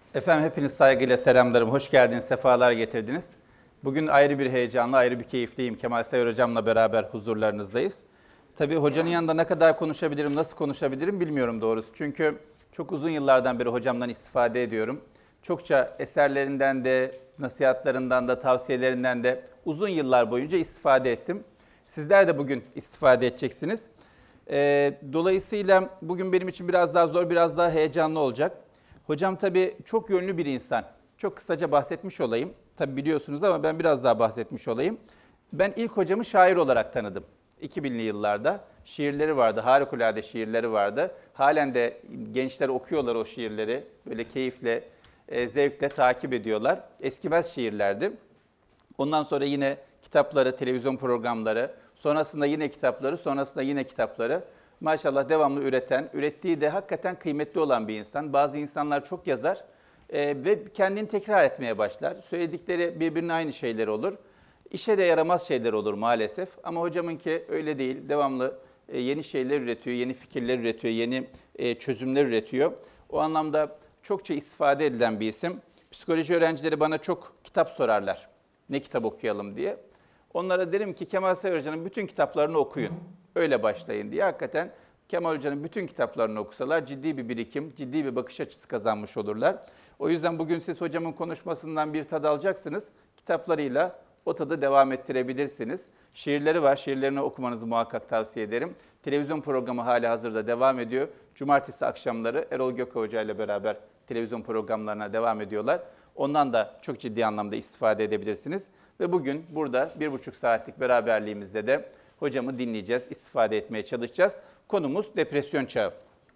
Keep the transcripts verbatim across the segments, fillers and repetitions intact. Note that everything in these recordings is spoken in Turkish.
Efendim hepiniz saygıyla selamlarım. Hoş geldiniz, sefalar getirdiniz. Bugün ayrı bir heyecanla, ayrı bir keyifliyim. Kemal Sayar Hocam'la beraber huzurlarınızdayız. Tabii hocanın yanında ne kadar konuşabilirim, nasıl konuşabilirim bilmiyorum doğrusu. Çünkü çok uzun yıllardan beri hocamdan istifade ediyorum. Çokça eserlerinden de, nasihatlarından da, tavsiyelerinden de uzun yıllar boyunca istifade ettim. Sizler de bugün istifade edeceksiniz. Ee, dolayısıyla bugün benim için biraz daha zor, biraz daha heyecanlı olacak. Hocam tabii çok yönlü bir insan. Çok kısaca bahsetmiş olayım. Tabii biliyorsunuz ama ben biraz daha bahsetmiş olayım. Ben ilk hocamı şair olarak tanıdım. iki binli yıllarda şiirleri vardı, harikulade şiirleri vardı. Halen de gençler okuyorlar o şiirleri. Böyle keyifle, e, zevkle takip ediyorlar. Eskimez şiirlerdi. Ondan sonra yine kitapları, televizyon programları, sonrasında yine kitapları, sonrasında yine kitapları. Maşallah devamlı üreten, ürettiği de hakikaten kıymetli olan bir insan. Bazı insanlar çok yazar e, ve kendini tekrar etmeye başlar. Söyledikleri birbirine aynı şeyler olur. İşe de yaramaz şeyler olur maalesef. Ama hocamınki öyle değil. Devamlı e, yeni şeyler üretiyor, yeni fikirler üretiyor, yeni e, çözümler üretiyor. O anlamda çokça istifade edilen bir isim. Psikoloji öğrencileri bana çok kitap sorarlar. Ne kitap okuyalım diye. Onlara derim ki Kemal Sayar Hoca'nın bütün kitaplarını okuyun. Öyle başlayın diye. Hakikaten Kemal Hoca'nın bütün kitaplarını okusalar ciddi bir birikim, ciddi bir bakış açısı kazanmış olurlar. O yüzden bugün siz hocamın konuşmasından bir tad alacaksınız. Kitaplarıyla o tadı devam ettirebilirsiniz. Şiirleri var. Şiirlerini okumanızı muhakkak tavsiye ederim. Televizyon programı hali hazırda devam ediyor. Cumartesi akşamları Erol Gökay Hoca ile beraber televizyon programlarına devam ediyorlar. Ondan da çok ciddi anlamda istifade edebilirsiniz. Ve bugün burada bir buçuk saatlik beraberliğimizde de hocamı dinleyeceğiz, istifade etmeye çalışacağız. Konumuz depresyon çağı.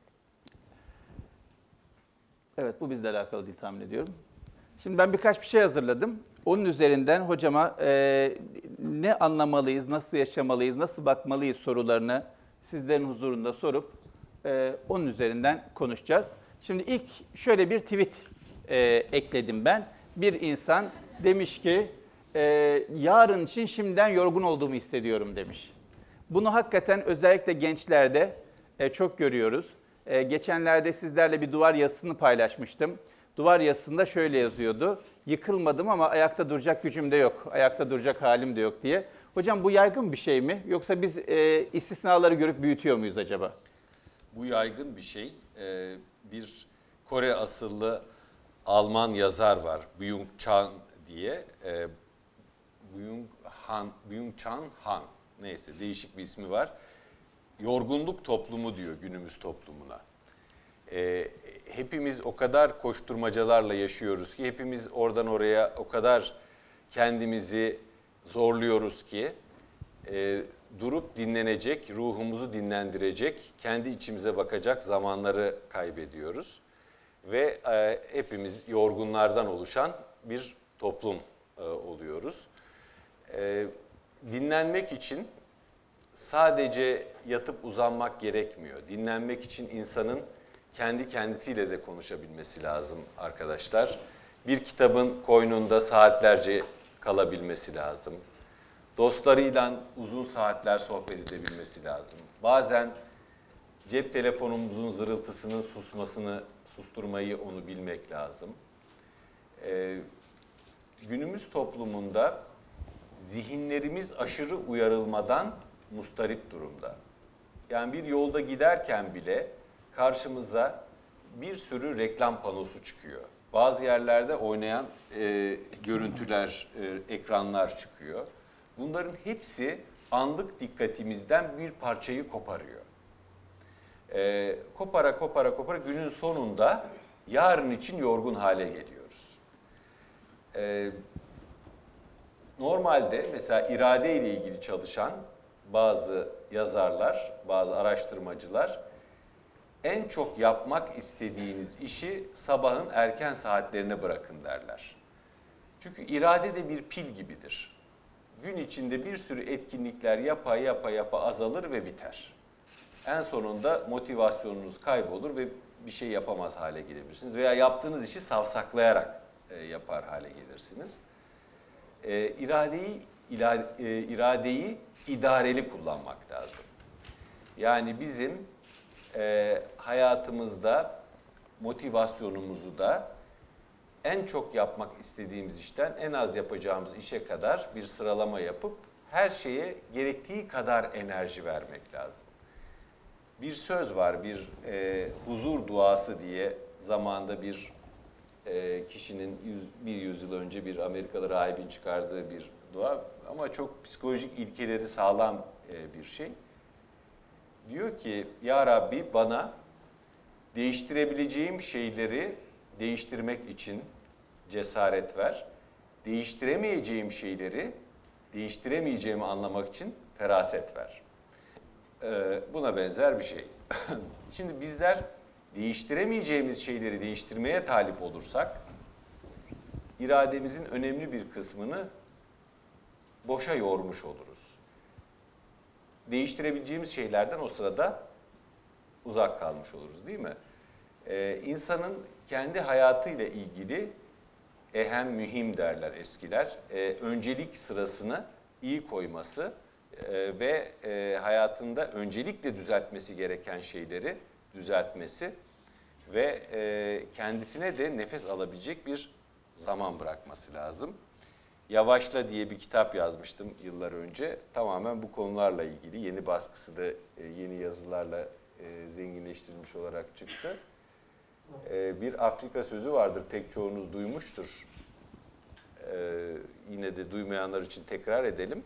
Evet, bu bizle alakalı değil tahmin ediyorum. Şimdi ben birkaç bir şey hazırladım. Onun üzerinden hocama e, ne anlamalıyız, nasıl yaşamalıyız, nasıl bakmalıyız sorularını sizlerin huzurunda sorup e, onun üzerinden konuşacağız. Şimdi ilk şöyle bir tweet e, ekledim ben. Bir insan demiş ki, e, yarın için şimdiden yorgun olduğumu hissediyorum demiş. Bunu hakikaten özellikle gençlerde e, çok görüyoruz. E, geçenlerde sizlerle bir duvar yazısını paylaşmıştım. Duvar yazısında şöyle yazıyordu. Yıkılmadım ama ayakta duracak gücüm de yok, ayakta duracak halim de yok diye. Hocam bu yaygın bir şey mi? Yoksa biz e, istisnaları görüp büyütüyor muyuz acaba? Bu yaygın bir şey. Ee, bir Kore asıllı Alman yazar var, Byung-Chul diye. Ee, Byung-Han, Byung-Chul Han, neyse değişik bir ismi var. Yorgunluk toplumu diyor günümüz toplumuna. Ee, hepimiz o kadar koşturmacalarla yaşıyoruz ki, hepimiz oradan oraya o kadar kendimizi zorluyoruz ki, e, durup dinlenecek, ruhumuzu dinlendirecek, kendi içimize bakacak zamanları kaybediyoruz. Ve e, hepimiz yorgunlardan oluşan bir toplum e, oluyoruz. E, dinlenmek için sadece yatıp uzanmak gerekmiyor. Dinlenmek için insanın kendi kendisiyle de konuşabilmesi lazım arkadaşlar. Bir kitabın koynunda saatlerce kalabilmesi lazım. Dostlarıyla uzun saatler sohbet edebilmesi lazım. Bazen cep telefonumuzun zırıltısının susmasını, susturmayı onu bilmek lazım. Ee, günümüz toplumunda zihinlerimiz aşırı uyarılmadan mustarip durumda. Yani bir yolda giderken bile karşımıza bir sürü reklam panosu çıkıyor. Bazı yerlerde oynayan e, görüntüler, e, ekranlar çıkıyor. Bunların hepsi anlık dikkatimizden bir parçayı koparıyor. E, kopara kopara kopara günün sonunda yarın için yorgun hale geliyoruz. E, normalde mesela irade ile ilgili çalışan bazı yazarlar, bazı araştırmacılar en çok yapmak istediğiniz işi sabahın erken saatlerine bırakın derler. Çünkü irade de bir pil gibidir. Gün içinde bir sürü etkinlikler yapa yapa yapa azalır ve biter. En sonunda motivasyonunuz kaybolur ve bir şey yapamaz hale gelebilirsiniz. Veya yaptığınız işi savsaklayarak e, yapar hale gelirsiniz. E, iradeyi, ila, e, iradeyi idareli kullanmak lazım. Yani bizim e, hayatımızda motivasyonumuzu da en çok yapmak istediğimiz işten en az yapacağımız işe kadar bir sıralama yapıp her şeye gerektiği kadar enerji vermek lazım. Bir söz var, bir e, huzur duası diye zamanda bir e, kişinin yüz, bir yüzyıl önce bir Amerikalı rahibin çıkardığı bir dua ama çok psikolojik ilkeleri sağlam e, bir şey. Diyor ki, Ya Rabbi bana değiştirebileceğim şeyleri değiştirmek için cesaret ver. Değiştiremeyeceğim şeyleri değiştiremeyeceğimi anlamak için feraset ver. Ee, buna benzer bir şey. Şimdi bizler değiştiremeyeceğimiz şeyleri değiştirmeye talip olursak, irademizin önemli bir kısmını boşa yormuş oluruz. Değiştirebileceğimiz şeylerden o sırada uzak kalmış oluruz, değil mi? Ee, insanın kendi hayatıyla ilgili ehem mühim derler eskiler. Ee, öncelik sırasını iyi koyması e, ve e, hayatında öncelikle düzeltmesi gereken şeyleri düzeltmesi ve e, kendisine de nefes alabilecek bir zaman bırakması lazım. Yavaşla diye bir kitap yazmıştım yıllar önce. Tamamen bu konularla ilgili. Yeni baskısı da e, yeni yazılarla e, zenginleştirilmiş olarak çıktı. E, bir Afrika sözü vardır, pek çoğunuz duymuştur. E, yine de duymayanlar için tekrar edelim.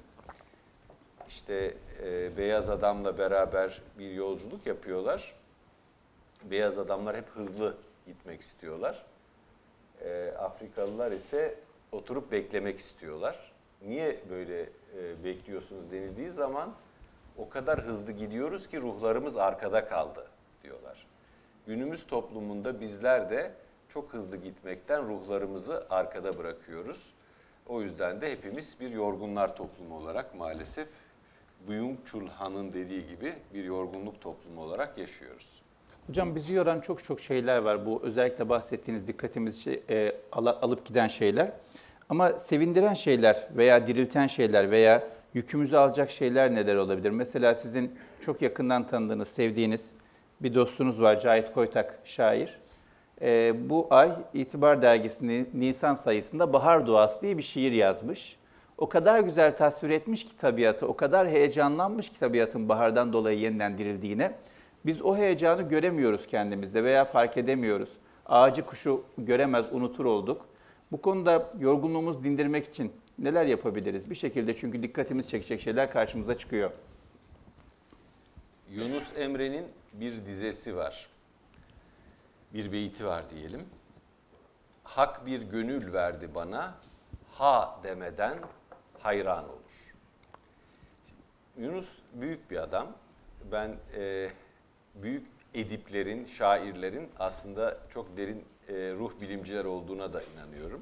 İşte e, beyaz adamla beraber bir yolculuk yapıyorlar. Beyaz adamlar hep hızlı gitmek istiyorlar. E, Afrikalılar ise oturup beklemek istiyorlar. Niye böyle e, bekliyorsunuz denildiği zaman o kadar hızlı gidiyoruz ki ruhlarımız arkada kaldı diyorlar. Günümüz toplumunda bizler de çok hızlı gitmekten ruhlarımızı arkada bırakıyoruz. O yüzden de hepimiz bir yorgunlar toplumu olarak maalesef Byung-Chul Han'ın dediği gibi bir yorgunluk toplumu olarak yaşıyoruz. Hocam bizi yoran çok çok şeyler var. Bu özellikle bahsettiğiniz dikkatimizi e, alıp giden şeyler. Ama sevindiren şeyler veya dirilten şeyler veya yükümüzü alacak şeyler neler olabilir? Mesela sizin çok yakından tanıdığınız, sevdiğiniz bir dostunuz var, Cahit Koytak şair. E, bu ay İtibar Dergisi'nin Nisan sayısında Bahar Duası diye bir şiir yazmış. O kadar güzel tasvir etmiş ki tabiatı, o kadar heyecanlanmış ki tabiatın bahardan dolayı yeniden dirildiğine. Biz o heyecanı göremiyoruz kendimizde veya fark edemiyoruz. Ağacı kuşu göremez, unutur olduk. Bu konuda yorgunluğumuzu dindirmek için neler yapabiliriz? Bir şekilde çünkü dikkatimizi çekecek şeyler karşımıza çıkıyor. Yunus Emre'nin bir dizesi var. Bir beyti var diyelim. Hak bir gönül verdi bana, ha demeden hayran olur. Yunus büyük bir adam. Ben e, büyük ediplerin, şairlerin aslında çok derin e, ruh bilimciler olduğuna da inanıyorum.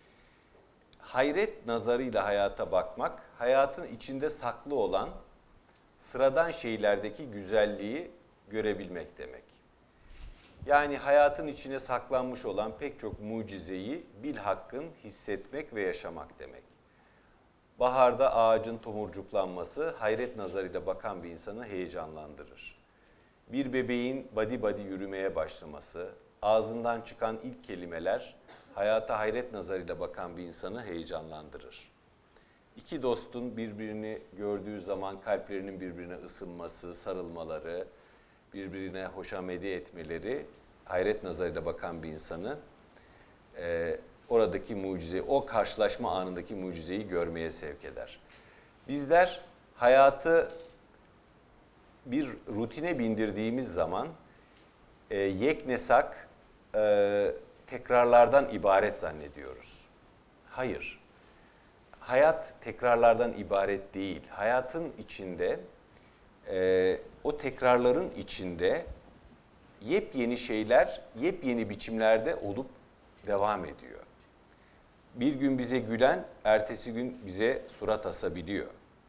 Hayret nazarıyla hayata bakmak, hayatın içinde saklı olan sıradan şeylerdeki güzelliği görebilmek demek. Yani hayatın içine saklanmış olan pek çok mucizeyi bilhakkın hissetmek ve yaşamak demek. Baharda ağacın tomurcuklanması hayret nazarıyla bakan bir insanı heyecanlandırır. Bir bebeğin badi badi yürümeye başlaması, ağzından çıkan ilk kelimeler hayata hayret nazarıyla bakan bir insanı heyecanlandırır. İki dostun birbirini gördüğü zaman kalplerinin birbirine ısınması, sarılmaları, birbirine hoşamedi etmeleri hayret nazarıyla bakan bir insanı e, oradaki mucizeyi, o karşılaşma anındaki mucizeyi görmeye sevk eder. Bizler hayatı bir rutine bindirdiğimiz zaman e, yeknesak e, tekrarlardan ibaret zannediyoruz. Hayır. Hayat tekrarlardan ibaret değil. Hayatın içinde, e, o tekrarların içinde yepyeni şeyler, yepyeni biçimlerde olup devam ediyor. Bir gün bize gülen, ertesi gün bize surat asabiliyor.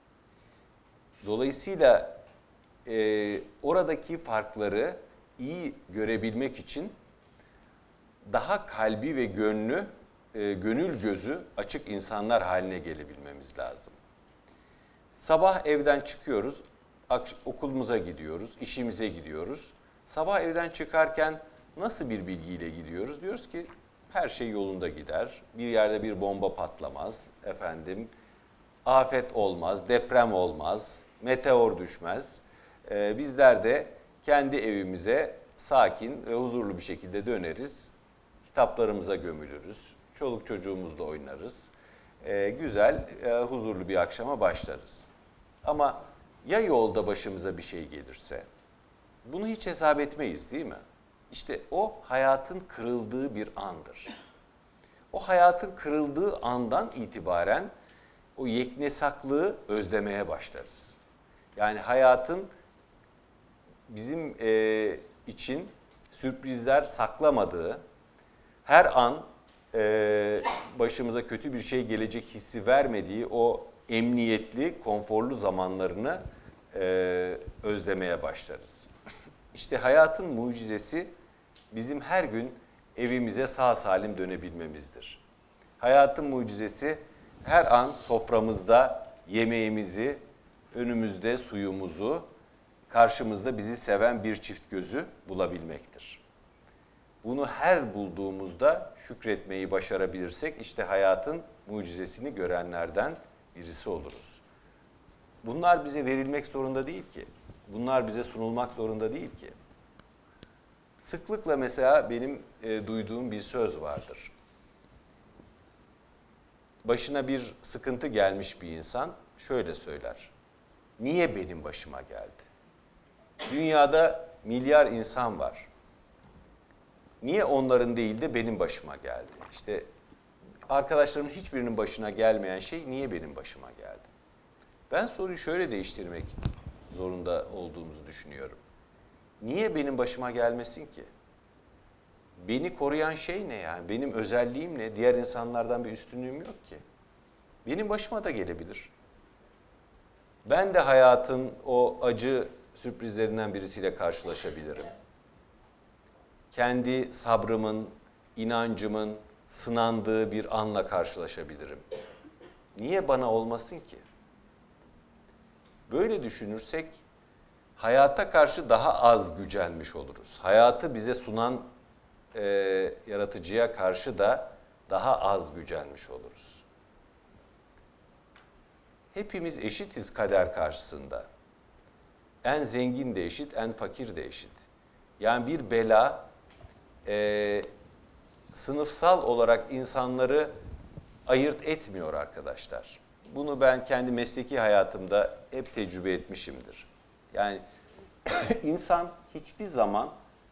Dolayısıyla e, oradaki farkları iyi görebilmek için daha kalbi ve gönlü, e, gönül gözü açık insanlar haline gelebilmemiz lazım. Sabah evden çıkıyoruz, okulumuza gidiyoruz, işimize gidiyoruz. Sabah evden çıkarken nasıl bir bilgiyle gidiyoruz? Diyoruz ki her şey yolunda gider. Bir yerde bir bomba patlamaz, efendim, afet olmaz, deprem olmaz, meteor düşmez. Ee, bizler de kendi evimize sakin ve huzurlu bir şekilde döneriz. Kitaplarımıza gömülürüz, çoluk çocuğumuzla oynarız. Ee, güzel, e, huzurlu bir akşama başlarız. Ama ya yolda başımıza bir şey gelirse? Bunu hiç hesap etmeyiz, değil mi? İşte o hayatın kırıldığı bir andır. O hayatın kırıldığı andan itibaren o yeknesaklığı özlemeye başlarız. Yani hayatın bizim e, için sürprizler saklamadığı, her an e, başımıza kötü bir şey gelecek hissi vermediği o emniyetli, konforlu zamanlarını e, özlemeye başlarız. İşte hayatın mucizesi bizim her gün evimize sağ salim dönebilmemizdir. Hayatın mucizesi her an soframızda yemeğimizi, önümüzde suyumuzu, karşımızda bizi seven bir çift gözü bulabilmektir. Bunu her bulduğumuzda şükretmeyi başarabilirsek işte hayatın mucizesini görenlerden birisi oluruz. Bunlar bize verilmek zorunda değil ki. Bunlar bize sunulmak zorunda değil ki. Sıklıkla mesela benim e, duyduğum bir söz vardır. Başına bir sıkıntı gelmiş bir insan şöyle söyler. Niye benim başıma geldi? Dünyada milyar insan var. Niye onların değil de benim başıma geldi? İşte arkadaşlarımın hiçbirinin başına gelmeyen şey niye benim başıma geldi? Ben soruyu şöyle değiştirmek zorunda olduğumuzu düşünüyorum. Niye benim başıma gelmesin ki? Beni koruyan şey ne yani? Benim özelliğim ne? Diğer insanlardan bir üstünlüğüm yok ki. Benim başıma da gelebilir. Ben de hayatın o acı sürprizlerinden birisiyle karşılaşabilirim. Kendi sabrımın, inancımın sınandığı bir anla karşılaşabilirim. Niye bana olmasın ki? Böyle düşünürsek hayata karşı daha az gücenmiş oluruz. Hayatı bize sunan e, yaratıcıya karşı da daha az gücenmiş oluruz. Hepimiz eşitiz kader karşısında. En zengin de eşit, en fakir de eşit. Yani bir bela e, sınıfsal olarak insanları ayırt etmiyor arkadaşlar. Bunu ben kendi mesleki hayatımda hep tecrübe etmişimdir. Yani insan hiçbir zaman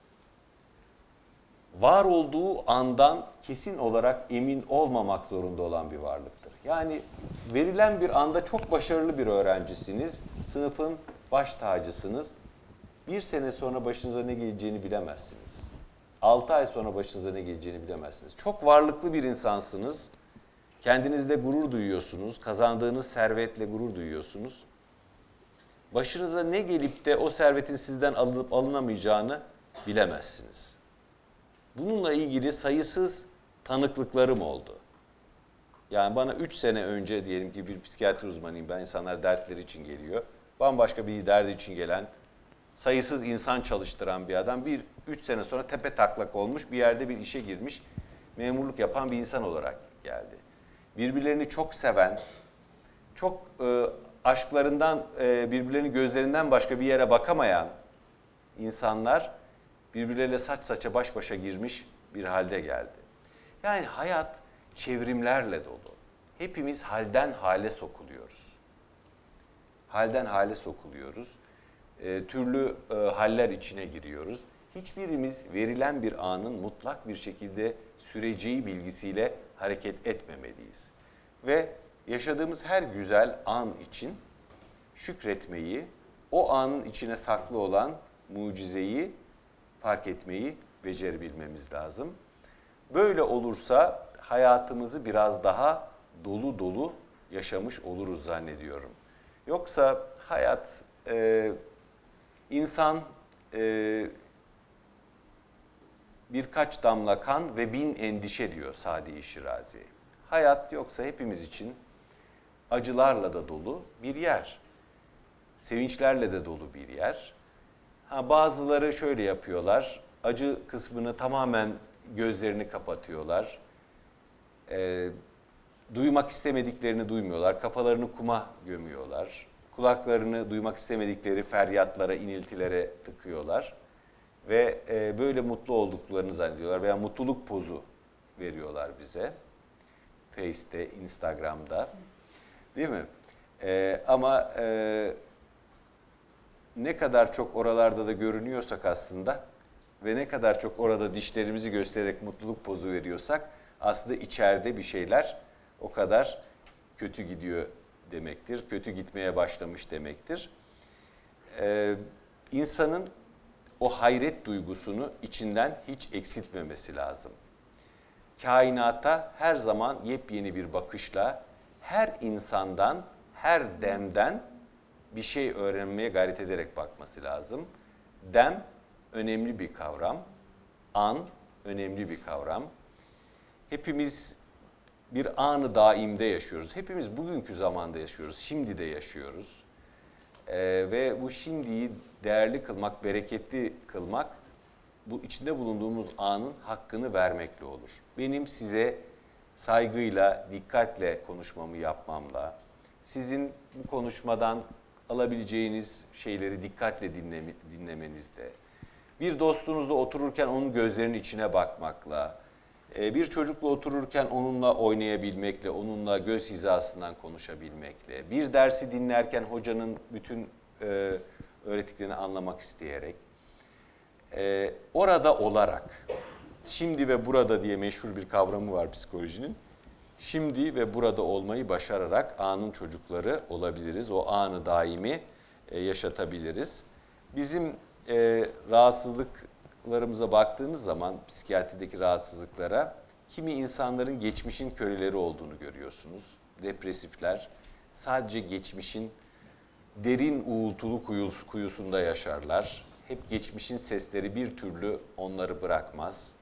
var olduğu andan kesin olarak emin olmamak zorunda olan bir varlıktır. Yani verilen bir anda çok başarılı bir öğrencisiniz, sınıfın baş tacısınız. Bir sene sonra başınıza ne geleceğini bilemezsiniz. Altı ay sonra başınıza ne geleceğini bilemezsiniz. Çok varlıklı bir insansınız, kendinizde gurur duyuyorsunuz, kazandığınız servetle gurur duyuyorsunuz. Başınıza ne gelip de o servetin sizden alınıp alınamayacağını bilemezsiniz. Bununla ilgili sayısız tanıklıklarım oldu. Yani bana üç sene önce diyelim ki bir psikiyatri uzmanıyım ben, insanlar dertleri için geliyor. Bambaşka bir derdi için gelen, sayısız insan çalıştıran bir adam bir üç sene sonra tepe taklak olmuş bir yerde bir işe girmiş, memurluk yapan bir insan olarak geldi. Birbirlerini çok seven, çok e, aşklarından, e, birbirlerinin gözlerinden başka bir yere bakamayan insanlar birbirleriyle saç saça baş başa girmiş bir halde geldi. Yani hayat çevrimlerle dolu. Hepimiz halden hale sokuluyoruz. Halden hale sokuluyoruz. E, türlü e, haller içine giriyoruz. Hiçbirimiz verilen bir anın mutlak bir şekilde süreceği bilgisiyle hareket etmemeliyiz. Ve yaşadığımız her güzel an için şükretmeyi, o anın içine saklı olan mucizeyi fark etmeyi becerebilmemiz lazım. Böyle olursa hayatımızı biraz daha dolu dolu yaşamış oluruz zannediyorum. Yoksa hayat, e, insan e, birkaç damla kan ve bin endişe diyor Sadi Şirazi. Hayat yoksa hepimiz için acılarla da dolu bir yer. Sevinçlerle de dolu bir yer. Ha, bazıları şöyle yapıyorlar. Acı kısmını tamamen gözlerini kapatıyorlar. E, duymak istemediklerini duymuyorlar. Kafalarını kuma gömüyorlar. Kulaklarını duymak istemedikleri feryatlara, iniltilere tıkıyorlar. Ve e, böyle mutlu olduklarını zannediyorlar veya mutluluk pozu veriyorlar bize. Face'te, Instagram'da. Değil mi? E, ama e, ne kadar çok oralarda da görünüyorsak aslında ve ne kadar çok orada dişlerimizi göstererek mutluluk pozu veriyorsak aslında içeride bir şeyler o kadar kötü gidiyor demektir. Kötü gitmeye başlamış demektir. Ee, insanın o hayret duygusunu içinden hiç eksiltmemesi lazım. Kainata her zaman yepyeni bir bakışla her insandan, her demden bir şey öğrenmeye gayret ederek bakması lazım. Dem önemli bir kavram, an önemli bir kavram. Hepimiz bir anı daimde yaşıyoruz. Hepimiz bugünkü zamanda yaşıyoruz, şimdi de yaşıyoruz. Ee, ve bu şimdiyi değerli kılmak, bereketli kılmak, bu içinde bulunduğumuz anın hakkını vermekle olur. Benim size saygıyla, dikkatle konuşmamı yapmamla, sizin bu konuşmadan alabileceğiniz şeyleri dikkatle dinleme, dinlemenizle, bir dostunuzla otururken onun gözlerinin içine bakmakla, bir çocukla otururken onunla oynayabilmekle, onunla göz hizasından konuşabilmekle, bir dersi dinlerken hocanın bütün e, öğrettiklerini anlamak isteyerek, e, orada olarak, şimdi ve burada diye meşhur bir kavramı var psikolojinin, şimdi ve burada olmayı başararak anın çocukları olabiliriz. O anı daimi e, yaşatabiliriz. Bizim e, rahatsızlıklarımıza baktığınız zaman, psikiyatrideki rahatsızlıklara, kimi insanların geçmişin köleleri olduğunu görüyorsunuz. Depresifler sadece geçmişin derin uğultulu kuyusunda yaşarlar. Hep geçmişin sesleri bir türlü onları bırakmaz.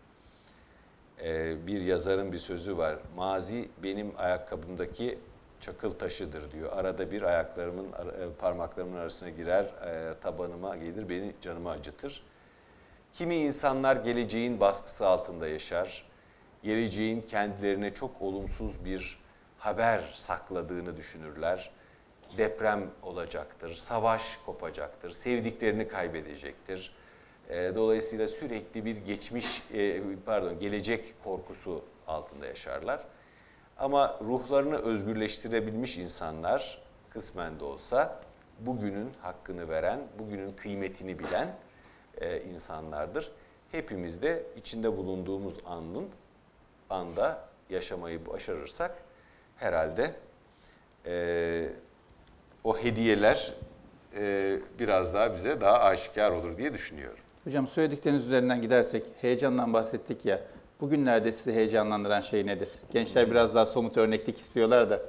Bir yazarın bir sözü var. Mazi benim ayakkabımdaki çakıl taşıdır diyor. Arada bir ayaklarımın, parmaklarımın arasına girer, tabanıma gelir, beni canıma acıtır. Kimi insanlar geleceğin baskısı altında yaşar. Geleceğin kendilerine çok olumsuz bir haber sakladığını düşünürler. Deprem olacaktır, savaş kopacaktır, sevdiklerini kaybedecektir. Dolayısıyla sürekli bir geçmiş, pardon, gelecek korkusu altında yaşarlar. Ama ruhlarını özgürleştirebilmiş insanlar, kısmen de olsa, bugünün hakkını veren, bugünün kıymetini bilen insanlardır. Hepimiz de içinde bulunduğumuz anın, anda yaşamayı başarırsak herhalde e, o hediyeler e, biraz daha bize daha aşikar olur diye düşünüyorum. Hocam söyledikleriniz üzerinden gidersek, heyecandan bahsettik ya, bugünlerde sizi heyecanlandıran şey nedir? Gençler biraz daha somut örneklik istiyorlar da.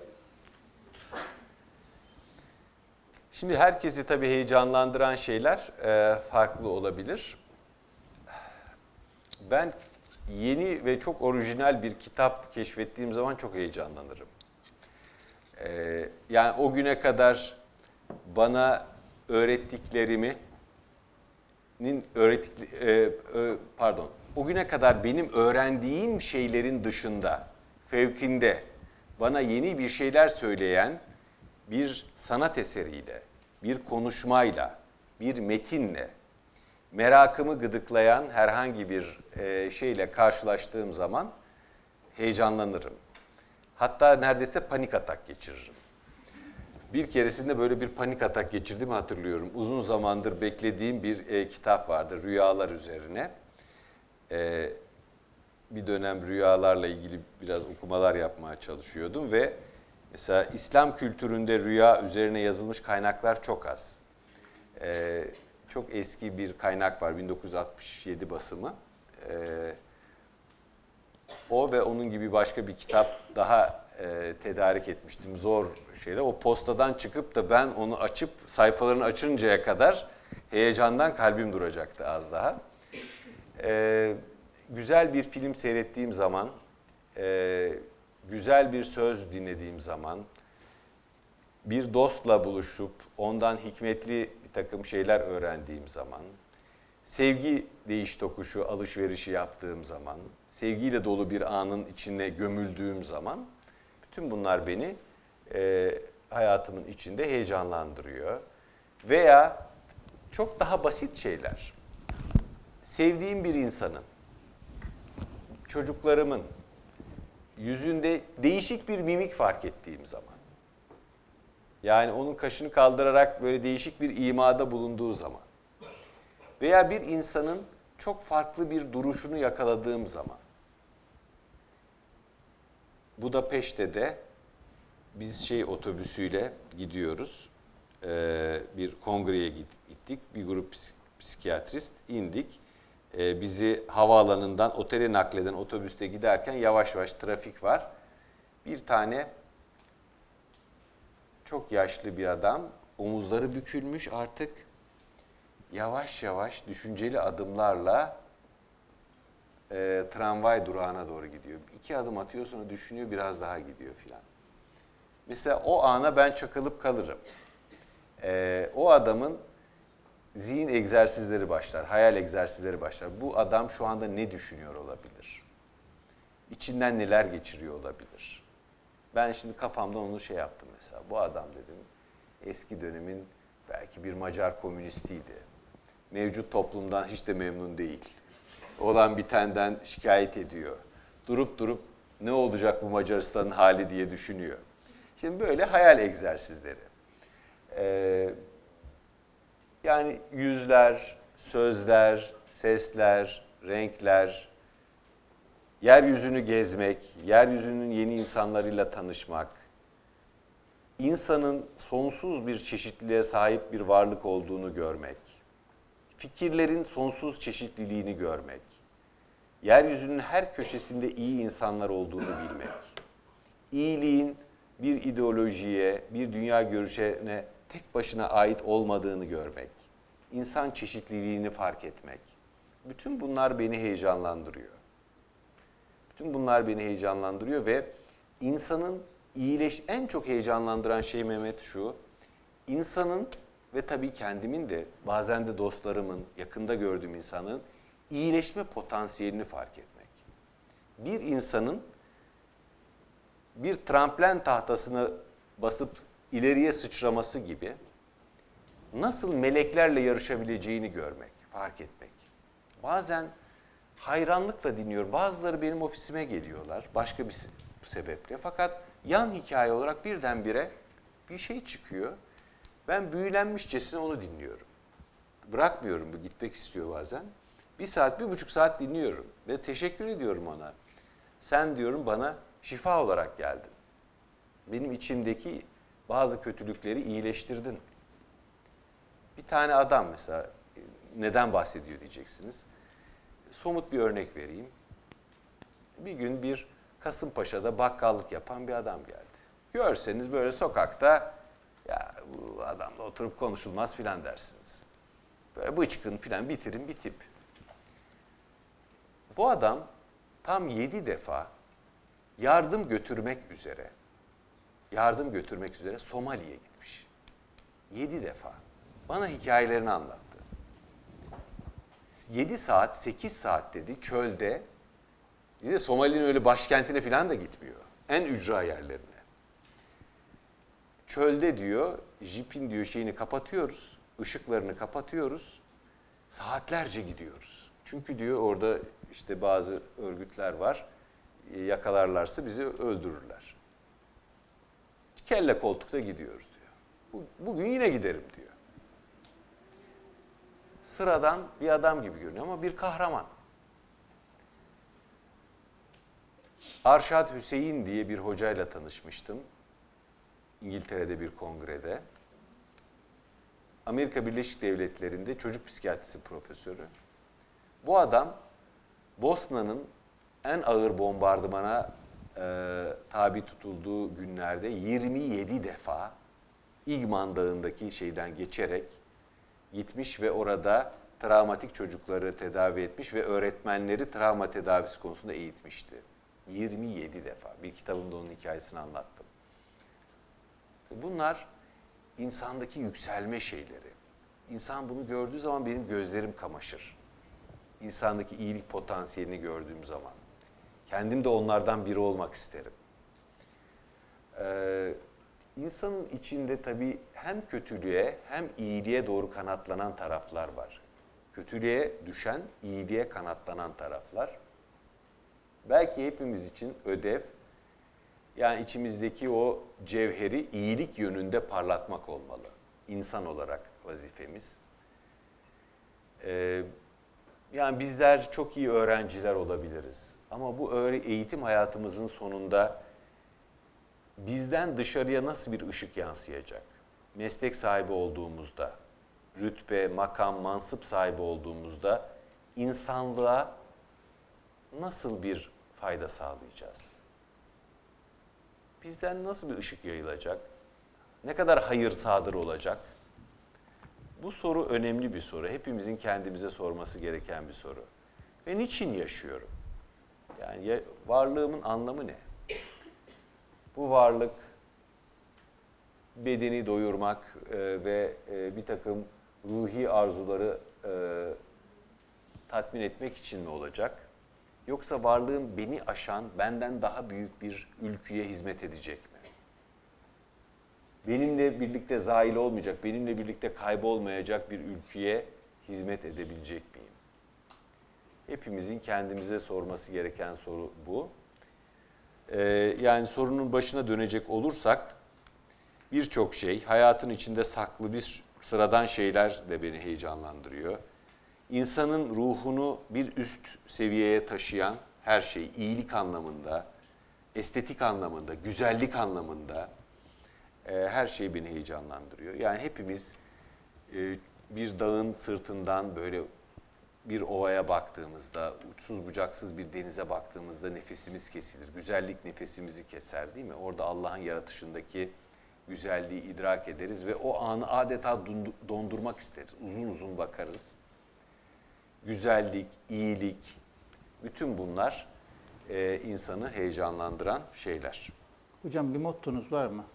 Şimdi herkesi tabii heyecanlandıran şeyler e, farklı olabilir. Ben yeni ve çok orijinal bir kitap keşfettiğim zaman çok heyecanlanırım. E, yani o güne kadar bana öğrettiklerimi öğrettik e, pardon o güne kadar benim öğrendiğim şeylerin dışında, fevkinde bana yeni bir şeyler söyleyen bir sanat eseriyle, bir konuşmayla, bir metinle, merakımı gıdıklayan herhangi bir e, şeyle karşılaştığım zaman heyecanlanırım. Hatta neredeyse panik atak geçiririm. Bir keresinde böyle bir panik atak geçirdiğimi hatırlıyorum. Uzun zamandır beklediğim bir e, kitap vardı, rüyalar üzerine. E, bir dönem rüyalarla ilgili biraz okumalar yapmaya çalışıyordum ve mesela İslam kültüründe rüya üzerine yazılmış kaynaklar çok az. E, çok eski bir kaynak var, bin dokuz yüz altmış yedi basımı. E, o ve onun gibi başka bir kitap daha e, tedarik etmiştim, zor şeyle. O postadan çıkıp da ben onu açıp sayfalarını açıncaya kadar heyecandan kalbim duracaktı az daha. Ee, güzel bir film seyrettiğim zaman, e, güzel bir söz dinlediğim zaman, bir dostla buluşup ondan hikmetli bir takım şeyler öğrendiğim zaman, sevgi değiş tokuşu alışverişi yaptığım zaman, sevgiyle dolu bir anın içine gömüldüğüm zaman bütün bunlar beni e, hayatımın içinde heyecanlandırıyor. Veya çok daha basit şeyler. Sevdiğim bir insanın, çocuklarımın yüzünde değişik bir mimik fark ettiğim zaman, yani onun kaşını kaldırarak böyle değişik bir imada bulunduğu zaman veya bir insanın çok farklı bir duruşunu yakaladığım zaman, Budapeşte'de biz şey otobüsüyle gidiyoruz, ee, bir kongreye gittik, bir grup psikiyatrist indik. Ee, bizi havaalanından otele nakleden otobüste giderken yavaş yavaş trafik var. Bir tane çok yaşlı bir adam, omuzları bükülmüş artık, yavaş yavaş düşünceli adımlarla e, tramvay durağına doğru gidiyor. İki adım atıyor, sonra düşünüyor, biraz daha gidiyor filan. Mesela o ana ben çakılıp kalırım. E, o adamın zihin egzersizleri başlar, hayal egzersizleri başlar. Bu adam şu anda ne düşünüyor olabilir? İçinden neler geçiriyor olabilir? Ben şimdi kafamda onu şey yaptım mesela. Bu adam dedim eski dönemin belki bir Macar komünistiydi. Mevcut toplumdan hiç de memnun değil. Olan bitenden şikayet ediyor. Durup durup ne olacak bu Macaristan'ın hali diye düşünüyor. Şimdi böyle hayal egzersizleri. Ee, yani yüzler, sözler, sesler, renkler, yeryüzünü gezmek, yeryüzünün yeni insanlarıyla tanışmak, insanın sonsuz bir çeşitliliğe sahip bir varlık olduğunu görmek, fikirlerin sonsuz çeşitliliğini görmek, yeryüzünün her köşesinde iyi insanlar olduğunu bilmek, iyiliğin bir ideolojiye, bir dünya görüşüne tek başına ait olmadığını görmek, insan çeşitliliğini fark etmek, bütün bunlar beni heyecanlandırıyor. Bütün bunlar beni heyecanlandırıyor ve insanın iyileş en çok heyecanlandıran şey Mehmet şu, insanın ve tabii kendimin de bazen de dostlarımın, yakında gördüğüm insanın iyileşme potansiyelini fark etmek. Bir insanın bir tramplen tahtasını basıp ileriye sıçraması gibi nasıl meleklerle yarışabileceğini görmek, fark etmek. Bazen hayranlıkla dinliyor. Bazıları benim ofisime geliyorlar başka bir sebeple. Fakat yan hikaye olarak birdenbire bir şey çıkıyor. Ben büyülenmişçesine onu dinliyorum. Bırakmıyorum, bu gitmek istiyor bazen. Bir saat, bir buçuk saat dinliyorum ve teşekkür ediyorum ona. Sen diyorum bana şifa olarak geldin. Benim içimdeki bazı kötülükleri iyileştirdin. Bir tane adam mesela neden bahsediyor diyeceksiniz. Somut bir örnek vereyim. Bir gün bir Kasımpaşa'da bakkallık yapan bir adam geldi. Görseniz böyle sokakta ya bu adamla oturup konuşulmaz filan dersiniz. Böyle bıçkın filan bitirin bir tip. Bu adam tam yedi defa yardım götürmek üzere, yardım götürmek üzere Somali'ye gitmiş. Yedi defa. Bana hikayelerini anlattı. Yedi saat, sekiz saat dedi çölde. Bir de Somali'nin öyle başkentine falan da gitmiyor. En ücra yerlerine. Çölde diyor, jipin diyor şeyini kapatıyoruz, ışıklarını kapatıyoruz. Saatlerce gidiyoruz. Çünkü diyor orada işte bazı örgütler var. Yakalarlarsa bizi öldürürler. Kelle koltukta gidiyoruz diyor. Bugün yine giderim diyor. Sıradan bir adam gibi görünüyor ama bir kahraman. Arşad Hüseyin diye bir hocayla tanışmıştım. İngiltere'de bir kongrede. Amerika Birleşik Devletleri'nde çocuk psikiyatrisi profesörü. Bu adam Bosna'nın en ağır bombardımana e, tabi tutulduğu günlerde yirmi yedi defa İgman Dağı'ndaki şeyden geçerek gitmiş ve orada travmatik çocukları tedavi etmiş ve öğretmenleri travma tedavisi konusunda eğitmişti. yirmi yedi defa. Bir kitabımda onun hikayesini anlattım. Bunlar insandaki yükselme şeyleri. İnsan bunu gördüğü zaman benim gözlerim kamaşır. İnsandaki iyilik potansiyelini gördüğüm zaman. Kendim de onlardan biri olmak isterim. Ee, insanın içinde tabii hem kötülüğe hem iyiliğe doğru kanatlanan taraflar var. Kötülüğe düşen, iyiliğe kanatlanan taraflar. Belki hepimiz için ödev, yani içimizdeki o cevheri iyilik yönünde parlatmak olmalı. İnsan olarak vazifemiz. Ee, yani bizler çok iyi öğrenciler olabiliriz. Ama bu eğitim hayatımızın sonunda bizden dışarıya nasıl bir ışık yansıyacak? Meslek sahibi olduğumuzda, rütbe, makam, mansıp sahibi olduğumuzda insanlığa nasıl bir fayda sağlayacağız? Bizden nasıl bir ışık yayılacak? Ne kadar hayır sadır olacak? Bu soru önemli bir soru. Hepimizin kendimize sorması gereken bir soru. Ve niçin yaşıyorum? Yani varlığımın anlamı ne? Bu varlık bedeni doyurmak e, ve e, bir takım ruhi arzuları e, tatmin etmek için mi olacak? Yoksa varlığım beni aşan, benden daha büyük bir ülküye hizmet edecek mi? Benimle birlikte zail olmayacak, benimle birlikte kaybolmayacak bir ülküye hizmet edebilecek miyim? Hepimizin kendimize sorması gereken soru bu. Ee, yani sorunun başına dönecek olursak, birçok şey, hayatın içinde saklı bir sıradan şeyler de beni heyecanlandırıyor. İnsanın ruhunu bir üst seviyeye taşıyan her şey, iyilik anlamında, estetik anlamında, güzellik anlamında e, her şey beni heyecanlandırıyor. Yani hepimiz e, bir dağın sırtından böyle bir ovaya baktığımızda, uçsuz bucaksız bir denize baktığımızda nefesimiz kesilir. Güzellik nefesimizi keser, değil mi? Orada Allah'ın yaratışındaki güzelliği idrak ederiz ve o anı adeta dondurmak isteriz. Uzun uzun bakarız. Güzellik, iyilik, bütün bunlar e, insanı heyecanlandıran şeyler. Hocam bir mottonuz var mı?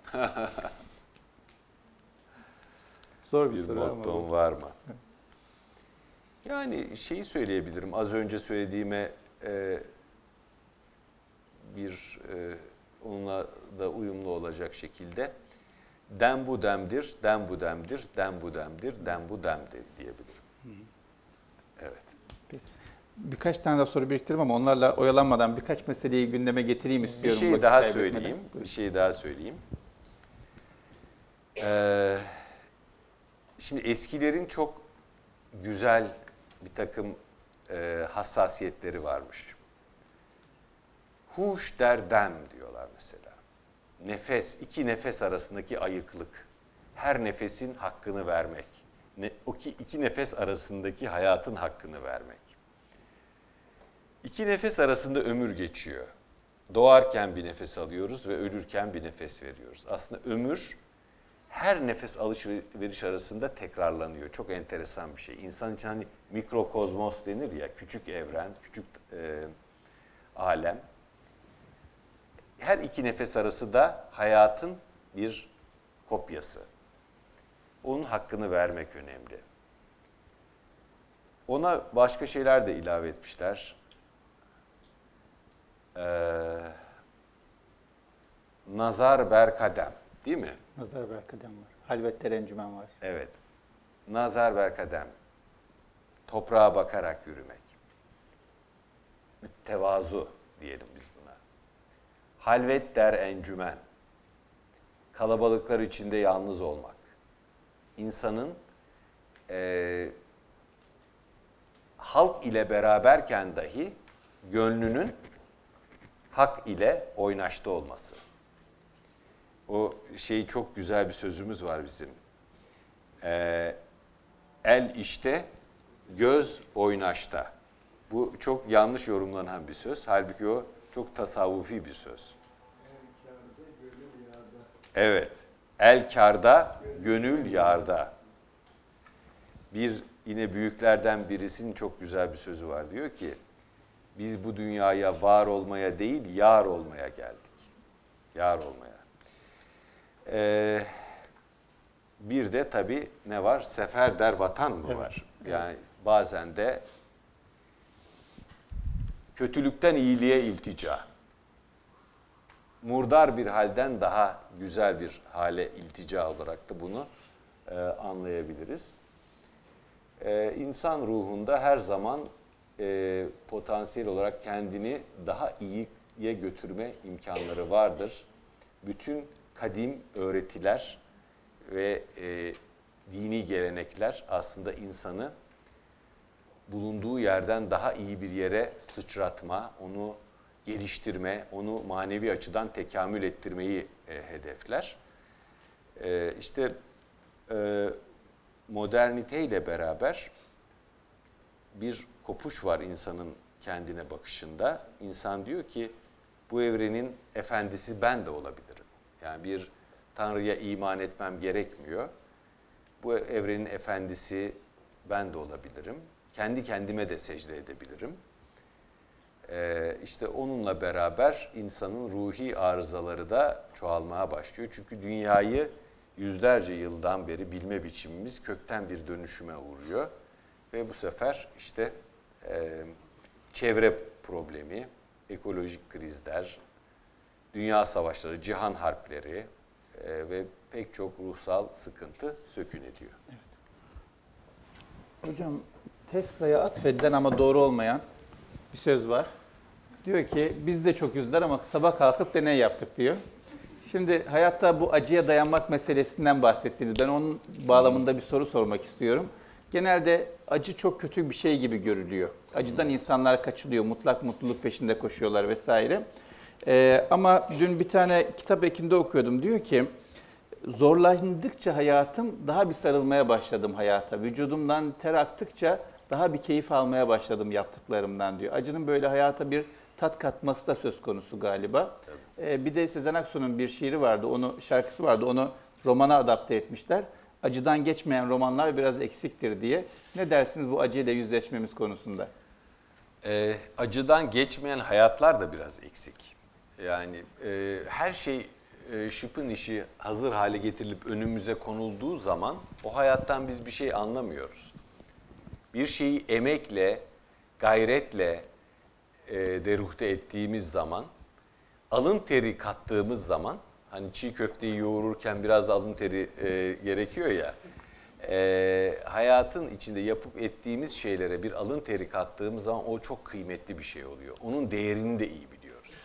Zor bir, bir soru ama. motton var mı? Yani şeyi söyleyebilirim. Az önce söylediğime e, bir e, onunla da uyumlu olacak şekilde dem bu demdir, dem bu demdir, dem bu demdir, dem bu demdir diyebilirim. Hı hı. Evet. Peki. Birkaç tane daha soru biriktirdim ama onlarla oyalanmadan birkaç meseleyi gündeme getireyim istiyorum. Bir şey daha söyleyeyim. Bir şey daha söyleyeyim. Ee, şimdi eskilerin çok güzel bir takım e, hassasiyetleri varmış. Huş der dem diyorlar mesela. Nefes, iki nefes arasındaki ayıklık. Her nefesin hakkını vermek. Ne, o ki iki nefes arasındaki hayatın hakkını vermek. İki nefes arasında ömür geçiyor. Doğarken bir nefes alıyoruz ve ölürken bir nefes veriyoruz. Aslında ömür her nefes alışveriş arasında tekrarlanıyor. Çok enteresan bir şey. İnsan için hani mikrokozmos denir ya, küçük evren, küçük e, alem. Her iki nefes arası da hayatın bir kopyası. Onun hakkını vermek önemli. Ona başka şeyler de ilave etmişler. Ee, nazar berkadem, değil mi? Nazar berkadem var. Halvetter encümen var. Evet. Nazar berkadem. Toprağa bakarak yürümek. Tevazu diyelim biz buna. Halvet der encümen. Kalabalıklar içinde yalnız olmak. İnsanın e, halk ile beraberken dahi gönlünün hak ile oynaşta olması. O şey çok güzel bir sözümüz var bizim. Ee, el işte, göz oynaşta. Bu çok yanlış yorumlanan bir söz. Halbuki o çok tasavvufi bir söz. El kârda, gönül yârda. Evet. El kârda, gönül yârda. Bir yine büyüklerden birisinin çok güzel bir sözü var. Diyor ki, biz bu dünyaya var olmaya değil, yar olmaya geldik. Yar olmaya. Ee, bir de tabii ne var? Seferder vatan mı Evet, var? Yani bazen de kötülükten iyiliğe iltica. Murdar bir halden daha güzel bir hale iltica olarak da bunu e, anlayabiliriz. E, insan ruhunda her zaman e, potansiyel olarak kendini daha iyiye götürme imkanları vardır. Bütün kadim öğretiler ve e, dini gelenekler aslında insanı bulunduğu yerden daha iyi bir yere sıçratma, onu geliştirme, onu manevi açıdan tekamül ettirmeyi e, hedefler. E, işte e, moderniteyle beraber bir kopuş var insanın kendine bakışında. İnsan diyor ki bu evrenin efendisi ben de olabilirim. Yani bir Tanrı'ya iman etmem gerekmiyor. Bu evrenin efendisi ben de olabilirim. Kendi kendime de secde edebilirim. Ee, işte onunla beraber insanın ruhi arızaları da çoğalmaya başlıyor. Çünkü dünyayı yüzlerce yıldan beri bilme biçimimiz kökten bir dönüşüme uğruyor. Ve bu sefer işte e, çevre problemi, ekolojik krizler, dünya savaşları, cihan harpleri e, ve pek çok ruhsal sıkıntı sökün ediyor. Evet. Hocam Tesla'ya atfedilen ama doğru olmayan bir söz var. Diyor ki biz de çok yüzler ama sabah kalkıp deney yaptık diyor. Şimdi hayatta bu acıya dayanmak meselesinden bahsettiniz. Ben onun bağlamında bir soru sormak istiyorum. Genelde acı çok kötü bir şey gibi görülüyor. Acıdan insanlar kaçılıyor, mutlak mutluluk peşinde koşuyorlar vesaire. Ee, ama dün bir tane kitap ekinde okuyordum. Diyor ki zorlandıkça hayatım daha bir sarılmaya başladım hayata. Vücudumdan ter aktıkça daha bir keyif almaya başladım yaptıklarımdan diyor. Acının böyle hayata bir tat katması da söz konusu galiba. Ee, bir de Sezen Aksu'nun bir şiiri vardı, onu şarkısı vardı, onu romana adapte etmişler. Acıdan geçmeyen romanlar biraz eksiktir diye. Ne dersiniz bu acıyla yüzleşmemiz konusunda? Ee, acıdan geçmeyen hayatlar da biraz eksik. Yani e, her şey e, şıpın işi hazır hale getirilip önümüze konulduğu zaman o hayattan biz bir şey anlamıyoruz. Bir şeyi emekle, gayretle e, deruhte ettiğimiz zaman, alın teri kattığımız zaman, hani çiğ köfteyi yoğururken biraz da alın teri e, gerekiyor ya, e, hayatın içinde yapıp ettiğimiz şeylere bir alın teri kattığımız zaman o çok kıymetli bir şey oluyor. Onun değerini de iyi biliyoruz.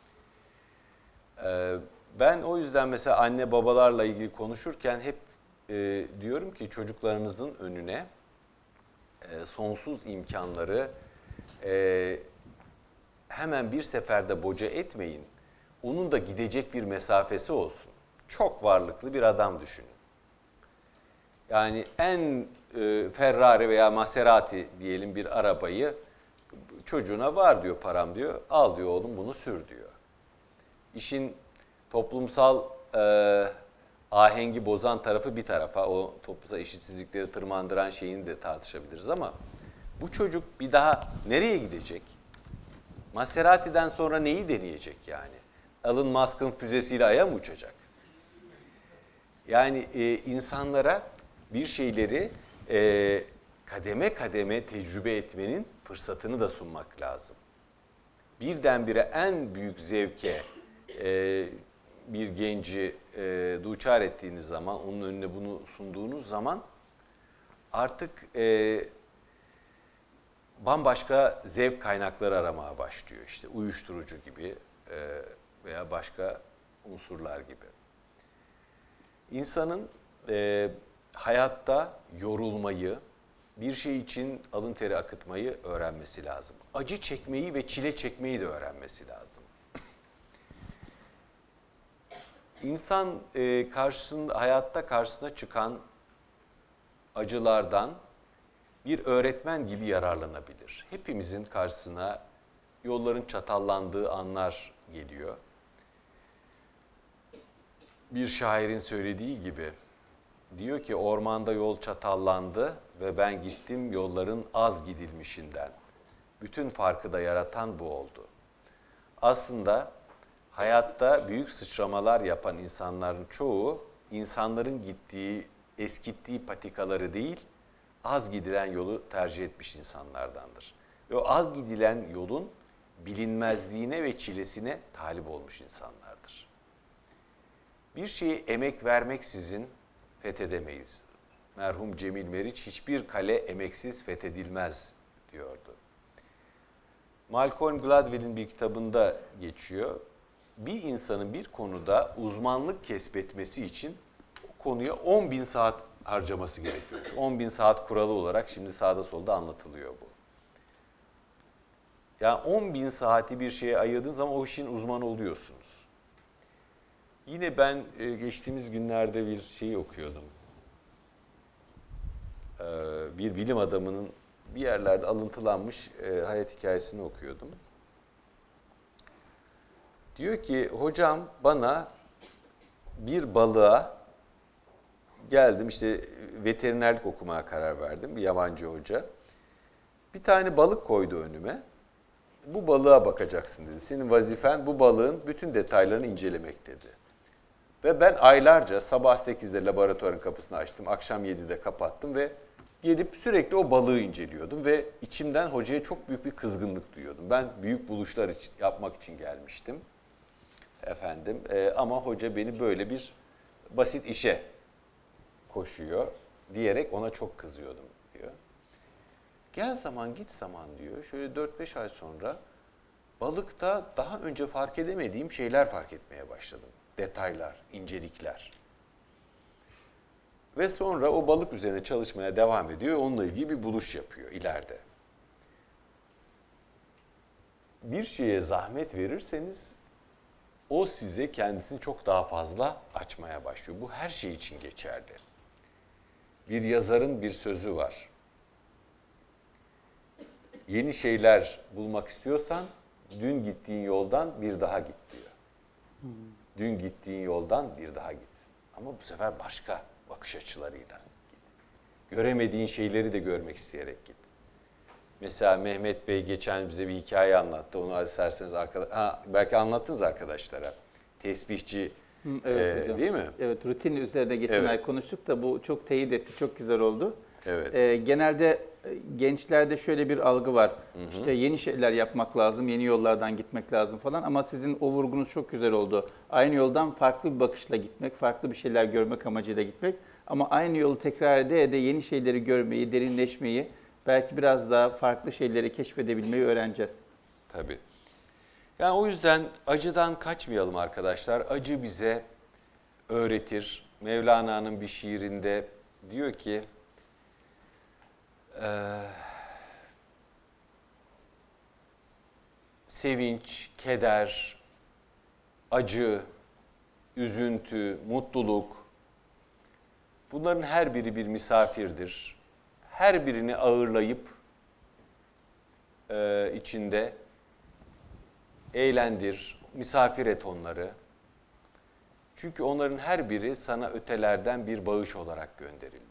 E, ben o yüzden mesela anne babalarla ilgili konuşurken hep e, diyorum ki çocuklarınızın önüne e, sonsuz imkanları e, hemen bir seferde boca etmeyin. Onun da gidecek bir mesafesi olsun. Çok varlıklı bir adam düşünün. Yani en e, Ferrari veya Maserati diyelim bir arabayı çocuğuna var diyor param diyor. Al diyor oğlum bunu sür diyor. İşin toplumsal e, ahengi bozan tarafı bir tarafa, o toplumsal eşitsizlikleri tırmandıran şeyini de tartışabiliriz ama bu çocuk bir daha nereye gidecek? Maserati'den sonra neyi deneyecek yani? Elon Musk'ın füzesiyle Ay'a mı uçacak? Yani e, insanlara bir şeyleri e, kademe kademe tecrübe etmenin fırsatını da sunmak lazım. Birdenbire en büyük zevke e, bir genci e, duçar ettiğiniz zaman, onun önüne bunu sunduğunuz zaman artık e, bambaşka zevk kaynakları aramaya başlıyor. İşte uyuşturucu gibi e, veya başka unsurlar gibi. İnsanın e, hayatta yorulmayı, bir şey için alın teri akıtmayı öğrenmesi lazım. Acı çekmeyi ve çile çekmeyi de öğrenmesi lazım. İnsan e, karşısında, hayatta karşısına çıkan acılardan bir öğretmen gibi yararlanabilir. Hepimizin karşısına yolların çatallandığı anlar geliyor. Bir şairin söylediği gibi, diyor ki ormanda yol çatallandı ve ben gittim yolların az gidilmişinden. Bütün farkı da yaratan bu oldu. Aslında hayatta büyük sıçramalar yapan insanların çoğu insanların gittiği eskittiği patikaları değil, az gidilen yolu tercih etmiş insanlardandır. Ve o az gidilen yolun bilinmezliğine ve çilesine talip olmuş insanlardır. Bir şeye emek vermeksizin fethedemeyiz. Merhum Cemil Meriç, hiçbir kale emeksiz fethedilmez diyordu. Malcolm Gladwell'in bir kitabında geçiyor. Bir insanın bir konuda uzmanlık kesbetmesi için o konuya on bin saat harcaması gerekiyormuş. on bin saat kuralı olarak şimdi sağda solda anlatılıyor bu. Yani on bin saati bir şeye ayırdığınız zaman o işin uzmanı oluyorsunuz. Yine ben geçtiğimiz günlerde bir şeyi okuyordum. Bir bilim adamının bir yerlerde alıntılanmış hayat hikayesini okuyordum. Diyor ki, hocam bana bir balığa geldim, işte veterinerlik okumaya karar verdim, bir yabancı hoca. Bir tane balık koydu önüme. Bu balığa bakacaksın dedi. Senin vazifen bu balığın bütün detaylarını incelemek dedi. Ve ben aylarca sabah sekizde laboratuvarın kapısını açtım, akşam yedide kapattım ve gelip sürekli o balığı inceliyordum ve içimden hocaya çok büyük bir kızgınlık duyuyordum. Ben büyük buluşlar için, yapmak için gelmiştim efendim e, ama hoca beni böyle bir basit işe koşuyor diyerek ona çok kızıyordum diyor. Gel zaman git zaman diyor, şöyle dört beş ay sonra balıkta daha önce fark edemediğim şeyler fark etmeye başladım. Detaylar, incelikler. Ve sonra o balık üzerine çalışmaya devam ediyor. Onunla ilgili bir buluş yapıyor ileride. Bir şeye zahmet verirseniz o size kendisini çok daha fazla açmaya başlıyor. Bu her şey için geçerli. Bir yazarın bir sözü var. Yeni şeyler bulmak istiyorsan dün gittiğin yoldan bir daha git diyor. Hmm. Dün gittiğin yoldan bir daha git. Ama bu sefer başka bakış açılarıyla git. Göremediğin şeyleri de görmek isteyerek git. Mesela Mehmet Bey geçen bize bir hikaye anlattı. Onu isterseniz arkadaş, ha, belki anlattınız arkadaşlara. Tesbihçi, Hı, evet, e, hocam. Değil mi? Evet, rutin üzerine geçen evet. ay konuştuk da bu çok teyit etti, çok güzel oldu. Evet. E, genelde gençlerde şöyle bir algı var. Hı hı. İşte yeni şeyler yapmak lazım, yeni yollardan gitmek lazım falan ama sizin o vurgunuz çok güzel oldu. Aynı yoldan farklı bir bakışla gitmek, farklı bir şeyler görmek amacıyla gitmek ama aynı yolu tekrar ede ede yeni şeyleri görmeyi, derinleşmeyi, belki biraz daha farklı şeyleri keşfedebilmeyi öğreneceğiz. Tabii. Yani o yüzden acıdan kaçmayalım arkadaşlar. Acı bize öğretir. Mevlana'nın bir şiirinde diyor ki, Ee, sevinç, keder, acı, üzüntü, mutluluk, bunların her biri bir misafirdir. Her birini ağırlayıp e, içinde eğlendir, misafir et onları. Çünkü onların her biri sana ötelerden bir bağış olarak gönderildi.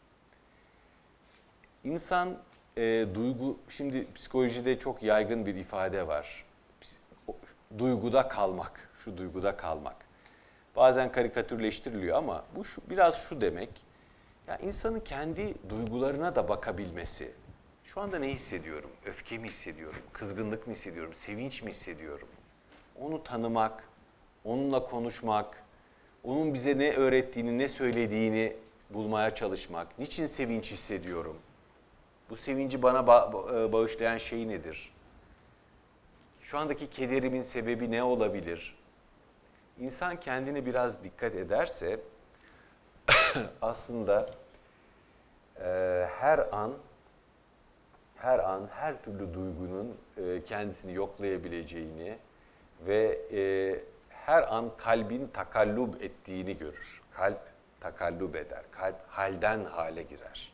İnsan e, duygu, şimdi psikolojide çok yaygın bir ifade var. Duyguda kalmak, şu duyguda kalmak. Bazen karikatürleştiriliyor ama bu şu, biraz şu demek. Ya insanın kendi duygularına da bakabilmesi. Şu anda ne hissediyorum? Öfke mi hissediyorum? Kızgınlık mı hissediyorum? Sevinç mi hissediyorum? Onu tanımak, onunla konuşmak, onun bize ne öğrettiğini, ne söylediğini bulmaya çalışmak. Niçin sevinç hissediyorum? Bu sevinci bana bağışlayan şey nedir? Şu andaki kederimin sebebi ne olabilir? İnsan kendine biraz dikkat ederse aslında e, her an her an her türlü duygunun e, kendisini yoklayabileceğini ve e, her an kalbin takallub ettiğini görür. Kalp takallub eder. Kalp halden hale girer.